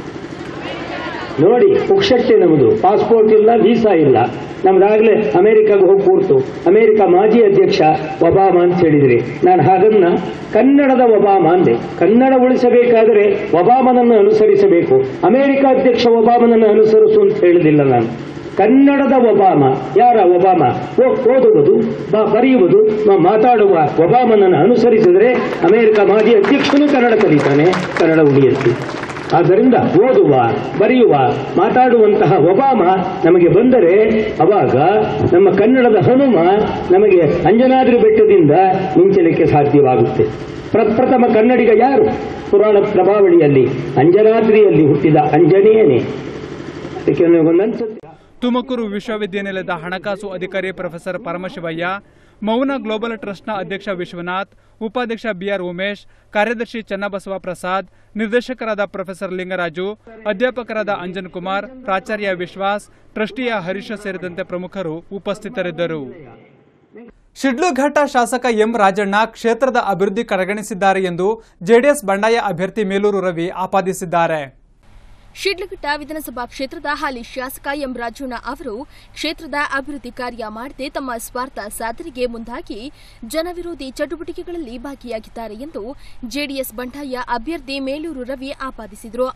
ನೋಡಿ, ಪುಕ್ಷಟ್ಟೆ ನಮ್ಮದು. ಪಾಸ್ಪೋರ್ಟ್ ಇಲ್ಲ, ವೀಸಾ ಇಲ್ಲ. ನಮ್ದಾಗಲೇ ಅಮೆರಿಕಾಗೆ ಹೋಗಿ ಕೂರ್ತು. ಅಮೆರಿಕ ಮಾಜಿ ಅಧ್ಯಕ್ಷ ಒಬಾಮ ಅಂತ ಹೇಳಿದ್ರಿ. ನಾನು ಹಾಗನ್ನ ಕನ್ನಡದ ಒಬಾಮ ಅಂದೆ. ಕನ್ನಡ ಉಳಿಸಬೇಕಾದರೆ ಒಬಾಮನನ್ನು ಅನುಸರಿಸಬೇಕು. ಅಮೆರಿಕ ಅಧ್ಯಕ್ಷ ಒಬಾಮನನ್ನು ಅನುಸರಿಸು ಅಂತ ಹೇಳಿದಿಲ್ಲ ನಾನು. ಕನ್ನಡದ ಒಬಾಮ. ಯಾರ ಒಬಾಮ? ಓದುವುದು, ಬರೆಯುವುದು, ಮಾತಾಡುವ ಒಬಾಮನನ್ನು ಅನುಸರಿಸಿದರೆ ಅಮೆರಿಕ ಮಾಜಿ ಅಧ್ಯಕ್ಷನು ಕನ್ನಡ ಕಲಿತಾನೆ, ಕನ್ನಡ ಉಳಿಯುತ್ತೆ. ಆದ್ದರಿಂದ ಓದುವ, ಬರೆಯುವ, ಮಾತಾಡುವಂತಹ ಒಬಾಮ ನಮಗೆ ಬಂದರೆ ಅವಾಗ ನಮ್ಮ ಕನ್ನಡದ ಹನುಮ ನಮಗೆ ಅಂಜನಾದ್ರಿ ಬೆಟ್ಟದಿಂದ ಮಿಂಚಲಿಕ್ಕೆ ಸಾಧ್ಯವಾಗುತ್ತೆ. ಪ್ರಪ್ರಥಮ ಕನ್ನಡಿಗ ಯಾರು? ಪುರಾಣ ಪ್ರಭಾವಳಿಯಲ್ಲಿ ಅಂಜನಾದ್ರಿಯಲ್ಲಿ ಹುಟ್ಟಿದ ಅಂಜನೇಯನೇ. ತುಮಕೂರು ವಿಶ್ವವಿದ್ಯಾನಿಲಯದ ಹಣಕಾಸು ಅಧಿಕಾರಿ ಪ್ರೊಫೆಸರ್ ಪರಮಶಿವಯ್ಯ, ಮೌನ ಗ್ಲೋಬಲ್ ಟ್ರಸ್ಟ್ನ ಅಧ್ಯಕ್ಷ ವಿಶ್ವನಾಥ್, ಉಪಾಧ್ಯಕ್ಷ ಬಿಆರ್ ಉಮೇಶ್, ಕಾರ್ಯದರ್ಶಿ ಚನ್ನಬಸವ ಪ್ರಸಾದ್, ನಿರ್ದೇಶಕರಾದ ಪ್ರೊಫೆಸರ್ ಲಿಂಗರಾಜು, ಅಧ್ಯಾಪಕರಾದ ಅಂಜನ್ ಕುಮಾರ್, ಪ್ರಾಚಾರ್ಯ ವಿಶ್ವಾಸ್, ಟ್ರಸ್ಟಿಯ ಹರೀಶ ಸೇರಿದಂತೆ ಪ್ರಮುಖರು ಉಪಸ್ಥಿತರಿದ್ದರು. ಶಿಡ್ಲಘಟ್ಟ ಶಾಸಕ ಎಂ ರಾಜಣ್ಣ ಕ್ಷೇತ್ರದ ಅಭಿವೃದ್ಧಿ ಕಡೆಗಣಿಸಿದ್ದಾರೆ ಎಂದು ಜೆಡಿಎಸ್ ಬಂಡಾಯ ಅಭ್ಯರ್ಥಿ ಮೇಲೂರು ರವಿ ಆಪಾದಿಸಿದ್ದಾರೆ. ಶಿಡ್ಲಘಟ್ಟ ವಿಧಾನಸಭಾ ಕ್ಷೇತ್ರದ ಹಾಲಿ ಶಾಸಕ ಎಂ ರಾಜಣ್ಣ ಅವರು ಕ್ಷೇತ್ರದ ಅಭಿವೃದ್ಧಿ ಕಾರ್ಯ ಮಾಡದೆ ತಮ್ಮ ಸ್ವಾರ್ಥ ಸಾಧನೆಗೆ ಮುಂದಾಗಿ ಜನವಿರೋಧಿ ಚಟುವಟಿಕೆಗಳಲ್ಲಿ ಭಾಗಿಯಾಗಿದ್ದಾರೆ ಎಂದು ಜೆಡಿಎಸ್ ಬಂಡಾಯ ಅಭ್ಯರ್ಥಿ ಮೇಲೂರು ರವಿ ಆಪಾದಿಸಿದರು.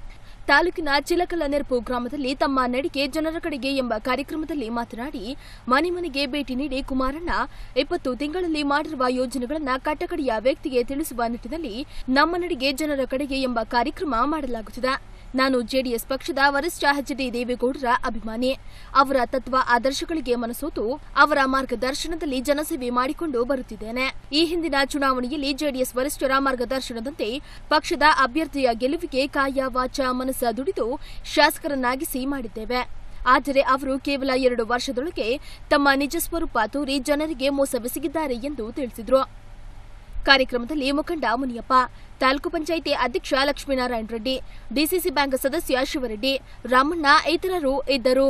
ತಾಲೂಕಿನ ಚಿಲಕಲ ನೆರಪು ಗ್ರಾಮದಲ್ಲಿ ತಮ್ಮ ನಡಿಗೆ ಜನರ ಕಡೆಗೆ ಎಂಬ ಕಾರ್ಯಕ್ರಮದಲ್ಲಿ ಮಾತನಾಡಿ, ಮನೆ ಮನೆಗೆ ಭೇಟಿ ನೀಡಿ ಕುಮಾರಣ್ಣ ಇಪ್ಪತ್ತು ತಿಂಗಳಲ್ಲಿ ಮಾಡಿರುವ ಯೋಜನೆಗಳನ್ನು ಕಟ್ಟಕಡೆಯ ವ್ಯಕ್ತಿಗೆ ತಿಳಿಸುವ ನಿಟ್ಟಿನಲ್ಲಿ ನಮ್ಮ ನಡಿಗೆ ಜನರ ಕಡೆಗೆ ಎಂಬ ಕಾರ್ಯಕ್ರಮ ಮಾಡಲಾಗುತ್ತಿದೆ. ನಾನು ಜೆಡಿಎಸ್ ಪಕ್ಷದ ವರಿಷ್ಠ ಎಚ್ ಡಿ ದೇವೇಗೌಡರ ಅಭಿಮಾನಿ. ಅವರ ತತ್ವ ಆದರ್ಶಗಳಿಗೆ ಮನಸೋತು ಅವರ ಮಾರ್ಗದರ್ಶನದಲ್ಲಿ ಜನಸೇವೆ ಮಾಡಿಕೊಂಡು ಬರುತ್ತಿದ್ದೇನೆ. ಈ ಹಿಂದಿನ ಚುನಾವಣೆಯಲ್ಲಿ ಜೆಡಿಎಸ್ ವರಿಷ್ಠರ ಮಾರ್ಗದರ್ಶನದಂತೆ ಪಕ್ಷದ ಅಭ್ಯರ್ಥಿಯ ಗೆಲುವಿಗೆ ಕಾಯ ವಾಚ ಮನಸ್ಸ ದುಡಿದು ಶಾಸಕರನ್ನಾಗಿಸಿ ಮಾಡಿದ್ದೇವೆ. ಆದರೆ ಅವರು ಕೇವಲ ಎರಡು ವರ್ಷದೊಳಗೆ ತಮ್ಮ ನಿಜ ಸ್ವರೂಪ ತೋರಿ ಜನರಿಗೆ ಮೋಸವೆಸಗಿದ್ದಾರೆ ಎಂದು ತಿಳಿಸಿದರು. ಕಾರ್ಯಕ್ರಮದಲ್ಲಿ ಮುಖಂಡ ಮುನಿಯಪ್ಪ, ತಾಲೂಕು ಪಂಚಾಯಿತಿ ಅಧ್ಯಕ್ಷ ಲಕ್ಷ್ಮೀನಾರಾಯಣ ರೆಡ್ಡಿ, ಡಿಸಿಸಿ ಬ್ಯಾಂಕ್ ಸದಸ್ಯ ಶಿವರೆಡ್ಡಿ, ರಾಮಣ್ಣ ಇತರರು ಇದ್ದರು.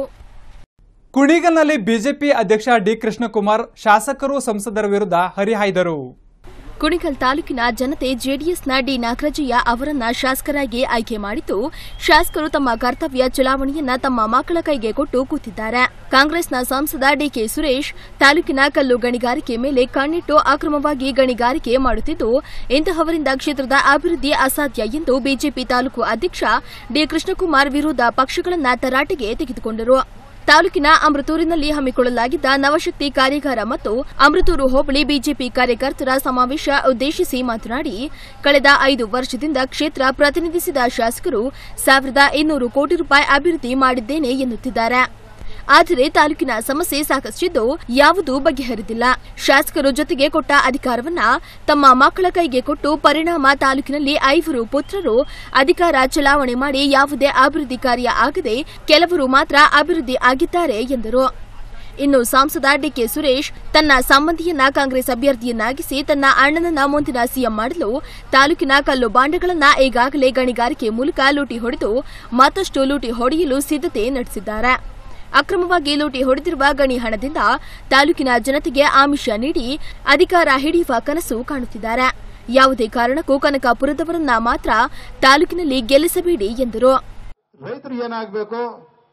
ಕುಣಿಗಲ್ನಲ್ಲಿ ಬಿಜೆಪಿ ಅಧ್ಯಕ್ಷ ಡಿ ಕೃಷ್ಣಕುಮಾರ್ ಶಾಸಕರು ಸಂಸದರ ವಿರುದ್ಧ ಹರಿಹಾಯ್ದರು. ಕುಣಿಗಲ್ ತಾಲೂಕಿನ ಜನತೆ ಜೆಡಿಎಸ್ನ ಡಿ ನಾಗರಾಜಯ್ಯ ಅವರನ್ನ ಶಾಸಕರಾಗಿ ಆಯ್ಕೆ ಮಾಡಿದ್ದು, ಶಾಸಕರು ತಮ್ಮ ಕರ್ತವ್ಯ ಚುನಾವಣೆಯನ್ನ ತಮ್ಮ ಮಕ್ಕಳ ಕೈಗೆ ಕೊಟ್ಟು ಕೂತಿದ್ದಾರೆ. ಕಾಂಗ್ರೆಸ್ನ ಸಂಸದ ಡಿಕೆ ಸುರೇಶ್ ತಾಲೂಕಿನ ಕಲ್ಲು ಗಣಿಗಾರಿಕೆ ಮೇಲೆ ಕಣ್ಣಿಟ್ಟು ಅಕ್ರಮವಾಗಿ ಗಣಿಗಾರಿಕೆ ಮಾಡುತ್ತಿದ್ದು, ಇಂತಹವರಿಂದ ಕ್ಷೇತ್ರದ ಅಭಿವೃದ್ಧಿ ಅಸಾಧ್ಯ ಎಂದು ಬಿಜೆಪಿ ತಾಲೂಕು ಅಧ್ಯಕ್ಷ ಡಿ ಕೃಷ್ಣಕುಮಾರ್ ವಿರೋಧ ಪಕ್ಷಗಳನ್ನ ತರಾಟೆಗೆ ತೆಗೆದುಕೊಂಡರು. ತಾಲೂಕಿನ ಅಮೃತೂರಿನಲ್ಲಿ ಹಮ್ಮಿಕೊಳ್ಳಲಾಗಿದ್ದ ನವಶಕ್ತಿ ಕಾರ್ಯಾಗಾರ ಮತ್ತು ಅಮೃತೂರು ಹೋಬಳಿ ಬಿಜೆಪಿ ಕಾರ್ಯಕರ್ತರ ಸಮಾವೇಶ ಉದ್ದೇಶಿಸಿ ಮಾತನಾಡಿ, ಕಳೆದ ಐದು ವರ್ಷದಿಂದ ಕ್ಷೇತ್ರ ಪ್ರತಿನಿಧಿಸಿದ ಶಾಸಕರು ಸಾವಿರದ ಇನ್ನೂರು ಕೋಟಿ ರೂಪಾಯಿ ಅಭಿವೃದ್ಧಿ ಮಾಡಿದ್ದೇನೆ ಎನ್ನುತ್ತಿದ್ದಾರೆ. ಆದರೆ ತಾಲೂಕಿನ ಸಮಸ್ಯೆ ಸಾಕಷ್ಟಿದ್ದು ಯಾವುದೂ ಬಗೆಹರಿದಿಲ್ಲ. ಶಾಸಕರು ಜೊತೆಗೆ ಕೊಟ್ಟ ಅಧಿಕಾರವನ್ನ ತಮ್ಮ ಮಕ್ಕಳ ಕೈಗೆ ಕೊಟ್ಟು ಪರಿಣಾಮ ತಾಲೂಕಿನಲ್ಲಿ ಐವರು ಪುತ್ರರು ಅಧಿಕಾರ ಚಲಾವಣೆ ಮಾಡಿ ಯಾವುದೇ ಅಭಿವೃದ್ಧಿ ಕಾರ್ಯ ಆಗದೆ ಕೆಲವರು ಮಾತ್ರ ಅಭಿವೃದ್ಧಿ ಆಗಿದ್ದಾರೆ ಎಂದರು. ಇನ್ನು ಸಂಸದ ಡಿಕೆ ಸುರೇಶ್ ತನ್ನ ಸಂಬಂಧಿಯನ್ನ ಕಾಂಗ್ರೆಸ್ ಅಭ್ಯರ್ಥಿಯನ್ನಾಗಿಸಿ ತನ್ನ ಅಣ್ಣನನ್ನ ಮುಂದಿನ ಸಿಎಂ ಮಾಡಲು ತಾಲೂಕಿನ ಕಲ್ಲು ಬಾಂಡೆಗಳನ್ನ ಈಗಾಗಲೇ ಗಣಿಗಾರಿಕೆ ಮೂಲಕ ಲೂಟಿ ಹೊಡೆದು ಮತ್ತಷ್ಟು ಲೂಟಿ ಹೊಡೆಯಲು ಸಿದ್ಧತೆ ನಡೆಸಿದ್ದಾರೆ. ಅಕ್ರಮವಾಗಿ ಲೂಟಿ ಹೊಡೆದಿರುವ ಗಣಿ ಹಣದಿಂದ ತಾಲೂಕಿನ ಜನತೆಗೆ ಆಮಿಷ ನೀಡಿ ಅಧಿಕಾರ ಹಿಡಿಯುವ ಕನಸು ಕಾಣುತ್ತಿದ್ದಾರೆ. ಯಾವುದೇ ಕಾರಣಕ್ಕೂ ಕನಕಪುರದವರನ್ನ ಮಾತ್ರ ತಾಲೂಕಿನಲ್ಲಿ ಗೆಲ್ಲಿಸಬೇಡಿ ಎಂದರು. ರೈತರು ಏನಾಗಬೇಕು?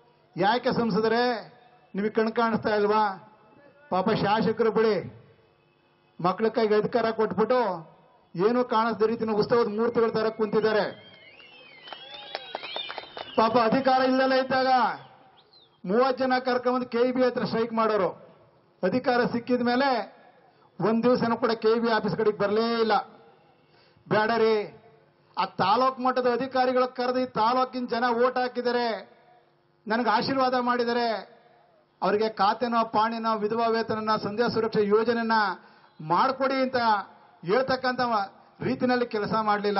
ಯಾಕೆ ಸಂಸದರೇ ನಿಮಗೆ ಕಣ್ ಕಾಣಿಸ್ತಾ ಇಲ್ವಾ? ಪಾಪ ಶಾಸಕರು ಬಿಡಿ, ಮಕ್ಕಳ ಕೈಗೆ ಅಧಿಕಾರ ಕೊಟ್ಬಿಟ್ಟು ಏನು ಕಾಣಿಸದ ರೀತಿಯ ಉತ್ಸವದ ಮೂರ್ತಿಗಳ ತರ ಕುಂತಿದ್ದಾರೆ. ಪಾಪ ಅಧಿಕಾರ ಇಲ್ಲಲ್ಲ ಇದ್ದಾಗ ಮೂವತ್ತು ಜನ ಕರ್ಕೊಂಡ್ಬಂದು ಕೆ ಬಿ ಹತ್ರ ಸ್ಟ್ರೈಕ್ ಮಾಡೋರು. ಅಧಿಕಾರ ಸಿಕ್ಕಿದ ಮೇಲೆ ಒಂದ್ ದಿವಸನೂ ಕೂಡ ಕೆ ಬಿ ಆಫೀಸ್ ಕಡೆಗೆ ಬರಲೇ ಇಲ್ಲ. ಬೇಡ ರೀ, ಆ ತಾಲೂಕು ಮಟ್ಟದ ಅಧಿಕಾರಿಗಳ ಕರೆದು ಈ ತಾಲೂಕಿನ ಜನ ಓಟ್ ಹಾಕಿದರೆ, ನನಗೆ ಆಶೀರ್ವಾದ ಮಾಡಿದರೆ, ಅವರಿಗೆ ಖಾತೆನೋ ಪಾಣಿನೋ ವಿಧವಾ ವೇತನ ಸಂಧ್ಯಾ ಸುರಕ್ಷಾ ಯೋಜನೆನ ಮಾಡಿಕೊಡಿ ಅಂತ ಹೇಳ್ತಕ್ಕಂಥ ರೀತಿಯಲ್ಲಿ ಕೆಲಸ ಮಾಡಲಿಲ್ಲ.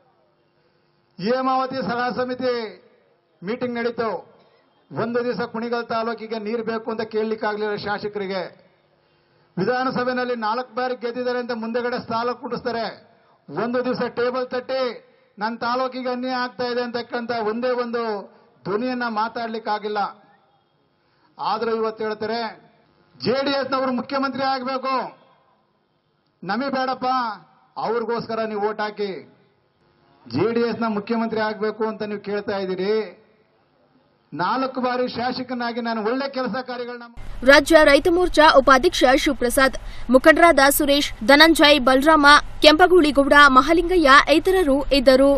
ಹೇಮಾವತಿ ಸಲಹಾ ಸಮಿತಿ ಮೀಟಿಂಗ್ ನಡೀತು. ಒಂದು ದಿವಸ ಕುಣಿಗಲ್ ತಾಲೂಕಿಗೆ ನೀರು ಬೇಕು ಅಂತ ಕೇಳಲಿಕ್ಕಾಗಲಿಲ್ಲ ಶಾಸಕರಿಗೆ. ವಿಧಾನಸಭೆಯಲ್ಲಿ ನಾಲ್ಕು ಬಾರಿ ಗೆದ್ದಿದ್ದಾರೆ ಅಂತ ಮುಂದೆಗಡೆ ಸ್ಥಾನ ಕುಡಿಸ್ತಾರೆ. ಒಂದು ದಿವಸ ಟೇಬಲ್ ತಟ್ಟಿ ನನ್ನ ತಾಲೂಕಿಗೆ ಅನ್ಯಾಯ ಆಗ್ತಾ ಇದೆ ಅಂತಕ್ಕಂಥ ಒಂದೇ ಒಂದು ಧ್ವನಿಯನ್ನ ಮಾತಾಡ್ಲಿಕ್ಕಾಗಿಲ್ಲ. ಆದರೂ ಇವತ್ತು ಹೇಳ್ತಾರೆ ಜೆ ಡಿ ಎಸ್ನವರು ಮುಖ್ಯಮಂತ್ರಿ ಆಗಬೇಕು, ನಮಗೆ ಬೇಡಪ್ಪ, ಅವ್ರಿಗೋಸ್ಕರ ನೀವು ಓಟ್ ಹಾಕಿ. ಜೆ ಡಿ ಎಸ್ನ ಮುಖ್ಯಮಂತ್ರಿ ಆಗಬೇಕು ಅಂತ ನೀವು ಕೇಳ್ತಾ ಇದ್ದೀರಿ. ನಾಲ್ಕು ಬಾರಿ ಶಾಸಕನಾಗಿ ನಾನು ಒಳ್ಳೆ ಕೆಲಸ ಕಾರ್ಯಗಳನ್ನ. ರಾಜ್ಯ ರೈತ ಮೋರ್ಚಾ ಉಪಾಧ್ಯಕ್ಷ ಶಿವಪ್ರಸಾದ್, ಮುಖಂಡರಾದ ಸುರೇಶ್, ಧನಂಜಯ್, ಬಲರಾಮ, ಕೆಂಪಗೂಳಿಗೌಡ, ಮಹಾಲಿಂಗಯ್ಯ ಇತರರು ಇದ್ದರು.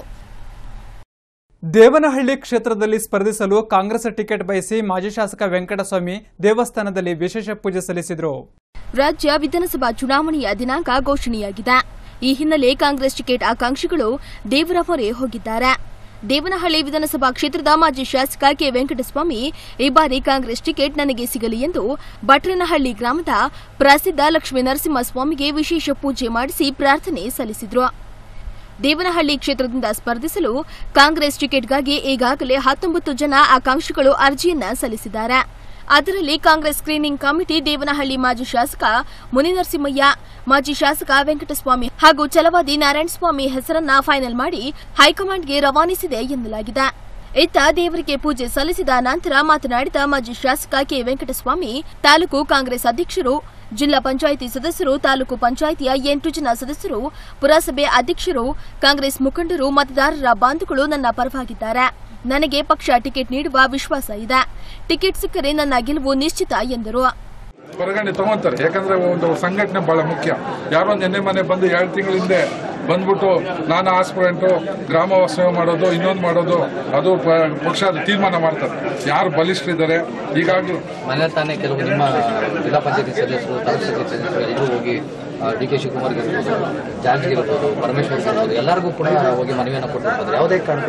ದೇವನಹಳ್ಳಿ ಕ್ಷೇತ್ರದಲ್ಲಿ ಸ್ಪರ್ಧಿಸಲು ಕಾಂಗ್ರೆಸ್ ಟಿಕೆಟ್ ಬಯಸಿ ಮಾಜಿ ಶಾಸಕ ವೆಂಕಟಸ್ವಾಮಿ ದೇವಸ್ಥಾನದಲ್ಲಿ ವಿಶೇಷ ಪೂಜೆ ಸಲ್ಲಿಸಿದರು. ರಾಜ್ಯ ವಿಧಾನಸಭಾ ಚುನಾವಣೆಯ ದಿನಾಂಕ ಘೋಷಣೆಯಾಗಿದೆ. ಈ ಹಿನ್ನೆಲೆ ಕಾಂಗ್ರೆಸ್ ಟಿಕೆಟ್ ಆಕಾಂಕ್ಷಿಗಳು ದೇವರ ಮೊರೆ ಹೋಗಿದ್ದಾರೆ. ದೇವನಹಳ್ಳಿ ವಿಧಾನಸಭಾ ಕ್ಷೇತ್ರದ ಮಾಜಿ ಶಾಸಕ ಕೆ ವೆಂಕಟಸ್ವಾಮಿ ಈ ಬಾರಿ ಕಾಂಗ್ರೆಸ್ ಟಿಕೆಟ್ ನನಗೆ ಸಿಗಲಿ ಎಂದು ಭಟ್ರೇನಹಳ್ಳಿ ಗ್ರಾಮದ ಪ್ರಸಿದ್ಧ ಲಕ್ಷ್ಮೀ ನರಸಿಂಹಸ್ವಾಮಿಗೆ ವಿಶೇಷ ಪೂಜೆ ಮಾಡಿಸಿ ಪ್ರಾರ್ಥನೆ ಸಲ್ಲಿಸಿದರು. ದೇವನಹಳ್ಳಿ ಕ್ಷೇತ್ರದಿಂದ ಸ್ಪರ್ಧಿಸಲು ಕಾಂಗ್ರೆಸ್ ಟಿಕೆಟ್ಗಾಗಿ ಈಗಾಗಲೇ ಹತ್ತೊಂಬತ್ತು ಜನ ಆಕಾಂಕ್ಷಿಗಳು ಅರ್ಜಿಯನ್ನ ಸಲ್ಲಿಸಿದ್ದಾರೆ. ಅದರಲ್ಲಿ ಕಾಂಗ್ರೆಸ್ ಸ್ಕ್ರೀನಿಂಗ್ ಕಮಿಟಿ ದೇವನಹಳ್ಳಿ ಮಾಜಿ ಶಾಸಕ ಮುನಿನರಸಿಂಹಯ್ಯ, ಮಾಜಿ ಶಾಸಕ ವೆಂಕಟಸ್ವಾಮಿ ಹಾಗೂ ಛಲವಾದಿ ನಾರಾಯಣಸ್ವಾಮಿ ಹೆಸರನ್ನ ಫೈನಲ್ ಮಾಡಿ ಹೈಕಮಾಂಡ್ಗೆ ರವಾನಿಸಿದೆ ಎನ್ನಲಾಗಿದೆ. ಇತ್ತ ದೇವರಿಗೆ ಪೂಜೆ ಸಲ್ಲಿಸಿದ ನಂತರ ಮಾತನಾಡಿದ ಮಾಜಿ ಶಾಸಕ ಕೆ ವೆಂಕಟಸ್ವಾಮಿ, ತಾಲೂಕು ಕಾಂಗ್ರೆಸ್ ಅಧ್ಯಕ್ಷರು, ಜಿಲ್ಲಾ ಪಂಚಾಯಿತಿ ಸದಸ್ಯರು, ತಾಲೂಕು ಪಂಚಾಯಿತಿಯ ಎಂಟು ಜನ ಸದಸ್ಯರು, ಪುರಸಭೆ ಅಧ್ಯಕ್ಷರು, ಕಾಂಗ್ರೆಸ್ ಮುಖಂಡರು, ಮತದಾರರ ಬಾಂಧುಗಳು ನನ್ನ ಪರವಾಗಿದ್ದಾರೆ. ನನಗೆ ಪಕ್ಷ ಟಿಕೆಟ್ ನೀಡುವ ವಿಶ್ವಾಸ ಇದೆ. ಟಿಕೆಟ್ ಸಿಕ್ಕರೆ ನನ್ನ ಗೆಲುವು ನಿಶ್ಚಿತ ಎಂದರು. ಹೊರಗಡೆ ತಗೊಂತಾರೆ, ಯಾಕಂದ್ರೆ ಒಂದು ಸಂಘಟನೆ ಬಹಳ ಮುಖ್ಯ. ಯಾರೋ ನೆನ್ನೆ ಮನೆ ಬಂದು ಎರಡು ತಿಂಗಳ ಹಿಂದೆ ಬಂದ್ಬಿಟ್ಟು ನಾನು ಆಸ್ಪಿರೆಂಟು ಗ್ರಾಮ ವಾಸ್ತವ್ಯ ಮಾಡೋದು ಇನ್ನೊಂದು ಮಾಡೋದು ಅದು ಪಕ್ಷ ತೀರ್ಮಾನ ಮಾಡ್ತಾರೆ. ಯಾರು ಬಲಿಷ್ಠರಿದ್ದಾರೆ ಈಗಾಗಲೂ ಮನೆ ತಾನೇ ಕೆಲವು ನಿಮ್ಮ ಜಿಲ್ಲಾ ಪಂಚಾಯತಿ ಸದಸ್ಯರು, ತಾಲೂಕು ಸದಸ್ಯರು ಎಲ್ಲರೂ ಹೋಗಿ ಡಿ ಕೆ ಶಿವಕುಮಾರ್ ಇರ್ಬೋದು, ಜಾರ್ಜ್ ಇರ್ಬೋದು, ಪರಮೇಶ್ವರ್ ಇರ್ಬೋದು, ಎಲ್ಲರಿಗೂ ಕೂಡ ಹೋಗಿ ಮನವಿಯನ್ನು ಕೊಟ್ಟಿರ್ಬೋದು. ಯಾವುದೇ ಕಾರಣಕ್ಕೂ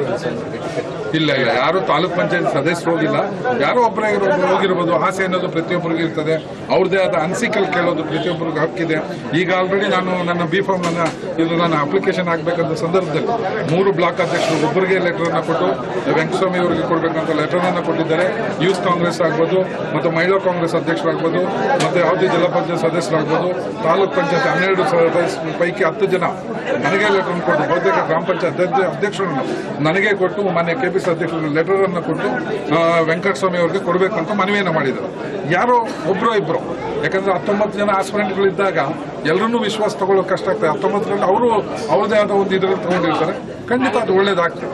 ಇಲ್ಲ ಇಲ್ಲ ಯಾರು ತಾಲೂಕ್ ಪಂಚಾಯತ್ ಸದಸ್ಯರು ಹೋಗಿಲ್ಲ. ಯಾರೋ ಒಬ್ಬರೇ ಹೋಗಿರ್ಬೋದು. ಆಸೆ ಅನ್ನೋದು ಪ್ರತಿಯೊಬ್ಬರಿಗೂ ಇರ್ತದೆ. ಅವ್ರದೇ ಆದ ಅನಿಸಿಕೆ ಕೇಳೋದು ಪ್ರತಿಯೊಬ್ಬರಿಗೂ ಹಕ್ಕಿದೆ. ಈಗ ಆಲ್ರೆಡಿ ನಾನು ನನ್ನ ಬಿ ಫಾರ್ಮ್ ಅನ್ನ ಇದು ನನ್ನ ಅಪ್ಲಿಕೇಶನ್ ಹಾಕಬೇಕಂತ ಸಂದರ್ಭದಲ್ಲಿ ಮೂರು ಬ್ಲಾಕ್ ಅಧ್ಯಕ್ಷರು ಒಬ್ಬರಿಗೆ ಲೆಟರ್ ಅನ್ನ ಕೊಟ್ಟು ವೆಂಕಟಸ್ವಾಮಿ ಅವರಿಗೆ ಕೊಡಬೇಕಂತ ಲೆಟರ್ ಅನ್ನ ಕೊಟ್ಟಿದ್ದಾರೆ. ಯೂತ್ ಕಾಂಗ್ರೆಸ್ ಆಗ್ಬೋದು, ಮತ್ತು ಮಹಿಳಾ ಕಾಂಗ್ರೆಸ್ ಅಧ್ಯಕ್ಷರಾಗ್ಬೋದು, ಮತ್ತೆ ಯಾವುದೇ ಜಿಲ್ಲಾ ಪಂಚಾಯತ್ ಸದಸ್ಯರಾಗ್ಬೋದು, ತಾಲೂಕ್ ಪಂಚಾಯತ್ ಹನ್ನೆರಡು ಪೈಕಿ ಹತ್ತು ಜನ ನನಗೆ ಲೆಟರ್ ಕೊಟ್ಟು, ಬಹುತೇಕ ಗ್ರಾಮ ಪಂಚಾಯತ್ ಅಧ್ಯಕ್ಷರನ್ನು ನನಗೆ ಕೊಟ್ಟು, ಮಾನ್ಯ ಕೆಪಿಸಿ ಅಧ್ಯಕ್ಷರು ಲೆಟರ್ ಅನ್ನು ಕೊಟ್ಟು ವೆಂಕಟಸ್ವಾಮಿ ಅವರಿಗೆ ಕೊಡಬೇಕಂತ ಮನವಿಯನ್ನು ಮಾಡಿದರು. ಯಾರೋ ಒಬ್ಬರು ಇಬ್ಬರು, ಯಾಕಂದ್ರೆ ಹತ್ತೊಂಬತ್ತು ಜನ ಆಸ್ಪಿರೆಂಟ್ಗಳಿದ್ದಾಗ ಎಲ್ಲರನ್ನೂ ವಿಶ್ವಾಸ ತಗೊಳ್ಳೋಕೆ ಕಷ್ಟ ಆಗ್ತದೆ. ಹತ್ತೊಂಬತ್ತರಲ್ಲಿ ಅವರು ಅವ್ರದೇ ಆದ ಒಂದು ಇದರಲ್ಲಿ ತಗೊಂಡಿರ್ತಾರೆ. ಖಂಡಿತ ಅದು ಒಳ್ಳೇದಾಗ್ತದೆ.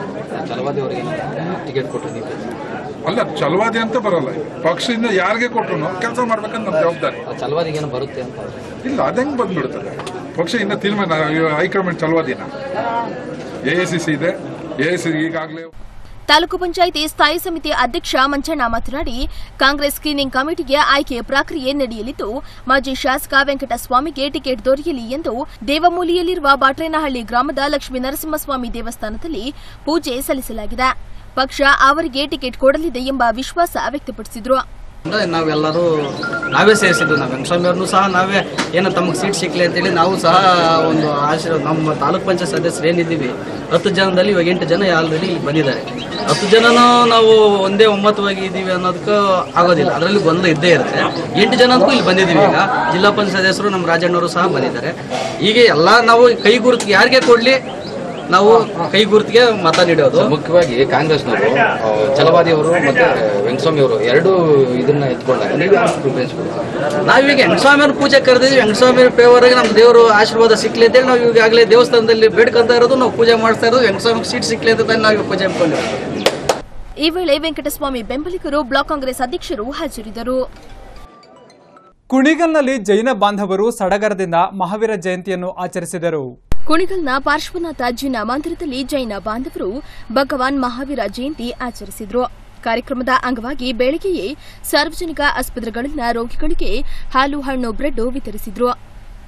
ಅಲ್ಲ, ಛಲವಾದಿ ಅಂತ ಬರಲ್ಲ. ಪಕ್ಷದಿಂದ ಯಾರಿಗೆ ಕೊಟ್ಟರು ಕೆಲಸ ಮಾಡ್ಬೇಕಂತ ನಮ್ಮ ಜವಾಬ್ದಾರಿ. ಛಲವಾದಿಗೆ ಬರುತ್ತೆ ಅಂತ ಇಲ್ಲ, ಅದಂಗೆ ಬಂದ್ಬಿಡ್ತದೆ. ಪಕ್ಷ ಇನ್ನ ತೀರ್ಮಾನ ಹೈಕಮಾಂಡ್ ಛಲವಾದಿನ ಎಐಸಿಸಿ ಇದೆ. ಎಐಸಿ ಈಗಾಗಲೇ ತಾಲೂಕು ಪಂಚಾಯಿತಿ ಸ್ಥಾಯಿ ಸಮಿತಿ ಅಧ್ಯಕ್ಷ ಮಂಚಣ್ಣ ಮಾತನಾಡಿ, ಕಾಂಗ್ರೆಸ್ ಸ್ಕ್ರೀನಿಂಗ್ ಕಮಿಟಿಗೆ ಆಯ್ಕೆಯ ಪ್ರಕ್ರಿಯೆ ನಡೆಯಲಿದ್ದು ಮಾಜಿ ಶಾಸಕ ವೆಂಕಟಸ್ವಾಮಿಗೆ ಟಿಕೆಟ್ ದೊರೆಯಲಿ ಎಂದು ದೇವಮೂಲಿಯಲ್ಲಿರುವ ಬಾಟ್ರೇನಹಳ್ಳಿ ಗ್ರಾಮದ ಲಕ್ಷ್ಮೀ ನರಸಿಂಹಸ್ವಾಮಿ ದೇವಸ್ಥಾನದಲ್ಲಿ ಪೂಜೆ ಸಲ್ಲಿಸಲಾಗಿದೆ. ಪಕ್ಷ ಅವರಿಗೆ ಟಿಕೆಟ್ ಕೊಡಲಿದೆ ಎಂಬ ವಿಶ್ವಾಸ ವ್ಯಕ್ತಪಡಿಸಿದರು. ನಾವೆಲ್ಲರೂ ನಾವೇ ಸೇರಿಸಿದ್ದು, ನಾವು ವೆಂಕಟಸ್ವಾಮಿ ಅವ್ರನ್ನೂ ಸಹ ನಾವೇ ಏನೋ ತಮಗೆ ಸೀಟ್ ಸಿಕ್ಕಲಿ ಅಂತೇಳಿ ನಾವು ಸಹ ಒಂದು ಆಶೀರ್ವಾದ. ನಮ್ಮ ತಾಲೂಕ್ ಪಂಚಾಯತ್ ಸದಸ್ಯರು ಏನಿದ್ದೀವಿ ಹತ್ತು ಜನದಲ್ಲಿ ಇವಾಗ ಎಂಟು ಜನ ಆಲ್ರೆಡಿ ಇಲ್ಲಿ ಬಂದಿದ್ದಾರೆ. ಹತ್ತು ಜನನೂ ನಾವು ಒಂದೇ ಒಮ್ಮತವಾಗಿ ಇದ್ದೀವಿ ಅನ್ನೋದಕ್ಕೂ ಆಗೋದಿಲ್ಲ. ಅದರಲ್ಲಿ ಗೊಂದಲ ಇದ್ದೇ ಇರುತ್ತೆ. ಎಂಟು ಜನಕ್ಕೂ ಇಲ್ಲಿ ಬಂದಿದ್ದೀವಿ. ಈಗ ಜಿಲ್ಲಾ ಪಂಚಾಯತ್ ಸದಸ್ಯರು ನಮ್ಮ ರಾಜಣ್ಣವರು ಸಹ ಬಂದಿದ್ದಾರೆ. ಹೀಗೆ ಎಲ್ಲ ನಾವು ಕೈ ಗುರುತಿಗೆ ಯಾರಿಗೆ ಕೊಡಲಿ ನಾವು ಕೈ ಗುರುತಿಗೆ ಮತ ನೀಡೋದು. ಮುಖ್ಯವಾಗಿ ಕಾಂಗ್ರೆಸ್ನವರು ಛಲವಾದಿ ಅವರು ಮತ್ತೆ ವೆಂಕಟಸ್ವಾಮಿ ಅವರು ಎರಡು ಇದನ್ನ ಎತ್ಕೊಂಡಾಗ ನೀವು ಪ್ರಿಫರೆನ್ಸ್ ಕೊಡ್ತೀವಿ. ನಾವೀಗ ವೆಂಕಟಸ್ವಾಮಿ ಅವ್ರ ಪೂಜೆ ಕರೆದಿದ್ವಿ. ವೆಂಕಟಸ್ವಾಮಿ ಫೇವರ್ ಆಗಿ ನಮ್ಮ ದೇವರು ಆಶೀರ್ವಾದ ಸಿಕ್ಲಿ ಅಂತೇಳಿ ನಾವು ಈಗಾಗಲೇ ದೇವಸ್ಥಾನದಲ್ಲಿ ಬೇಡ್ಕೊಂತ ಇರೋದು, ನಾವು ಪೂಜೆ ಮಾಡ್ತಾ ಇರೋದು. ವೆಂಕಟಸ್ವಾಮಿಗೆ ಸೀಟ್ ಸಿಕ್ಲಿ ಅಂತ ನಾವು ಪೂಜೆ ಮಾಡ್ಕೊಂಡಿರೋದು. ಈ ವೇಳೆ ವೆಂಕಟಸ್ವಾಮಿ ಬೆಂಬಲಿಗರು, ಬ್ಲಾಕ್ ಕಾಂಗ್ರೆಸ್ ಅಧ್ಯಕ್ಷರು ಹಾಜರಿದ್ದರು. ಕುಣಿಗಲ್ನಲ್ಲಿ ಜೈನ ಬಾಂಧವರು ಸಡಗರದಿಂದ ಮಹಾವೀರ ಜಯಂತಿಯನ್ನು ಆಚರಿಸಿದರು. ಕುಣಿಗಲ್ನ ಪಾರ್ಶ್ವನಾಥ ಜಿನ ಮಂದಿರದಲ್ಲಿ ಜೈನ ಬಾಂಧವರು ಭಗವಾನ್ ಮಹಾವೀರ ಜಯಂತಿ ಆಚರಿಸಿದರು. ಕಾರ್ಯಕ್ರಮದ ಅಂಗವಾಗಿ ಬೆಳಗ್ಗೆಯೇ ಸಾರ್ವಜನಿಕ ಆಸ್ಪತ್ರೆಗಳಲ್ಲಿನ ರೋಗಿಗಳಿಗೆ ಹಾಲು, ಹಣ್ಣು, ಬ್ರೆಡ್ ವಿತರಿಸಿದರು.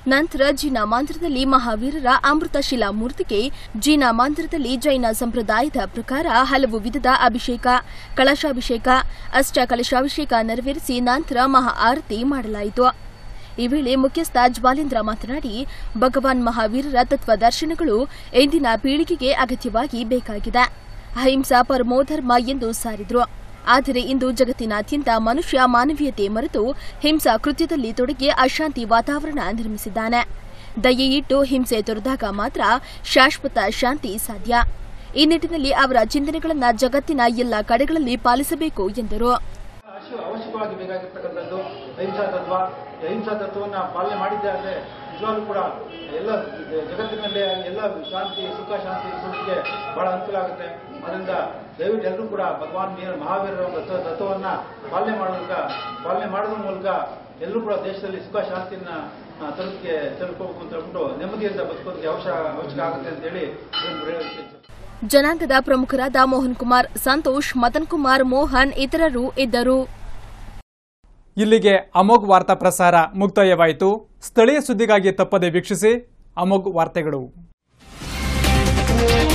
ನಂತರ ಜೀನಾಮಾಂಧ್ರದಲ್ಲಿ ಮಹಾವೀರರ ಅಮೃತ ಶಿಲಾಮೂರ್ತಿಗೆ ಜೀನಾಮಾಂಧ್ರದಲ್ಲಿ ಜೈನ ಸಂಪ್ರದಾಯದ ಪ್ರಕಾರ ಹಲವು ವಿಧದ ಅಭಿಷೇಕ, ಕಳಶಾಭಿಷೇಕ, ಅಷ್ಟ ಕಳಶಾಭಿಷೇಕ ನೆರವೇರಿಸಿ ನಂತರ ಮಹಾ ಆರತಿ ಮಾಡಲಾಯಿತು. ಈ ವೇಳೆ ಮುಖ್ಯಸ್ಥ ಜ್ವಾಲೇಂದ್ರ ಮಾತನಾಡಿ, ಭಗವಾನ್ ಮಹಾವೀರರ ತತ್ವದರ್ಶನಗಳು ಇಂದಿನ ಪೀಳಿಗೆಗೆ ಅಗತ್ಯವಾಗಿ ಬೇಕಾಗಿದೆ. ಅಹಿಂಸಾ ಪರಮೋಧರ್ಮ ಎಂದು ಸಾರಿದ್ರು. ಆದರೆ ಇಂದು ಜಗತ್ತಿನಾದ್ಯಂತ ಮನುಷ್ಯ ಮಾನವೀಯತೆ ಮರೆತು ಹಿಂಸಾ ಕೃತ್ಯದಲ್ಲಿ ತೊಡಗಿ ಅಶಾಂತಿ ವಾತಾವರಣ ನಿರ್ಮಿಸಿದ್ದಾನೆ. ದಯೆಯಿಟ್ಟು ಹಿಂಸೆ ತೊರೆದಾಗ ಮಾತ್ರ ಶಾಶ್ವತ ಶಾಂತಿ ಸಾಧ್ಯ. ಈ ನಿಟ್ಟಿನಲ್ಲಿ ಅವರ ಚಿಂತನೆಗಳನ್ನು ಜಗತ್ತಿನ ಎಲ್ಲ ಕಡೆಗಳಲ್ಲಿ ಪಾಲಿಸಬೇಕು ಎಂದರು. ಅವಶ್ಯಕವಾಗಿ ಬೇಕಾಗಿರ್ತಕ್ಕಂಥದ್ದು ಅಹಿಂಸಾ ತತ್ವ. ಅಹಿಂಸಾ ತತ್ವವನ್ನು ಪಾಲನೆ ಮಾಡಿದ್ದೆ ಆದರೆ ನಿಜವಾಗ್ಲೂ ಕೂಡ ಎಲ್ಲ ಜಗತ್ತಿನಲ್ಲೇ ಎಲ್ಲ ಶಾಂತಿ, ಸುಖ, ಶಾಂತಿ ಸುಖಕ್ಕೆ ಬಹಳ ಅನುಕೂಲ ಆಗುತ್ತೆ. ಅದರಿಂದ ದಯವಿಟ್ಟು ಎಲ್ಲರೂ ಕೂಡ ಭಗವಾನ್ ಮಹಾವೀರರ ತತ್ವವನ್ನು ಪಾಲನೆ ಮಾಡೋದಕ್ಕೆ ಪಾಲನೆ ಮಾಡೋದ್ರ ಮೂಲಕ ಎಲ್ಲರೂ ಕೂಡ ದೇಶದಲ್ಲಿ ಸುಖ ಶಾಂತಿಯನ್ನ ತಲುಪಿಗೆ ತಲುಪಬೇಕು ಅಂತ ಹೇಳ್ಬಿಟ್ಟು ನೆಮ್ಮದಿಯಿಂದ ಬದುಕೋದಕ್ಕೆ ಅವಶ್ಯ ಅವಶ್ಯಕ ಆಗುತ್ತೆ ಅಂತ ಹೇಳಿ ಜನಾಂಗದ ಪ್ರಮುಖರಾದ ಮೋಹನ್ ಕುಮಾರ್, ಸಂತೋಷ್, ಮದನ್ ಕುಮಾರ್, ಮೋಹನ್ ಇತರರು ಇದ್ದರು. ಇಲ್ಲಿಗೆ ಅಮೋಘ್ ವಾರ್ತಾ ಪ್ರಸಾರ ಮುಕ್ತಾಯವಾಯಿತು. ಸ್ಥಳೀಯ ಸುದ್ದಿಗಾಗಿ ತಪ್ಪದೆ ವೀಕ್ಷಿಸಿ ಅಮೋಘ್ ವಾರ್ತೆಗಳು.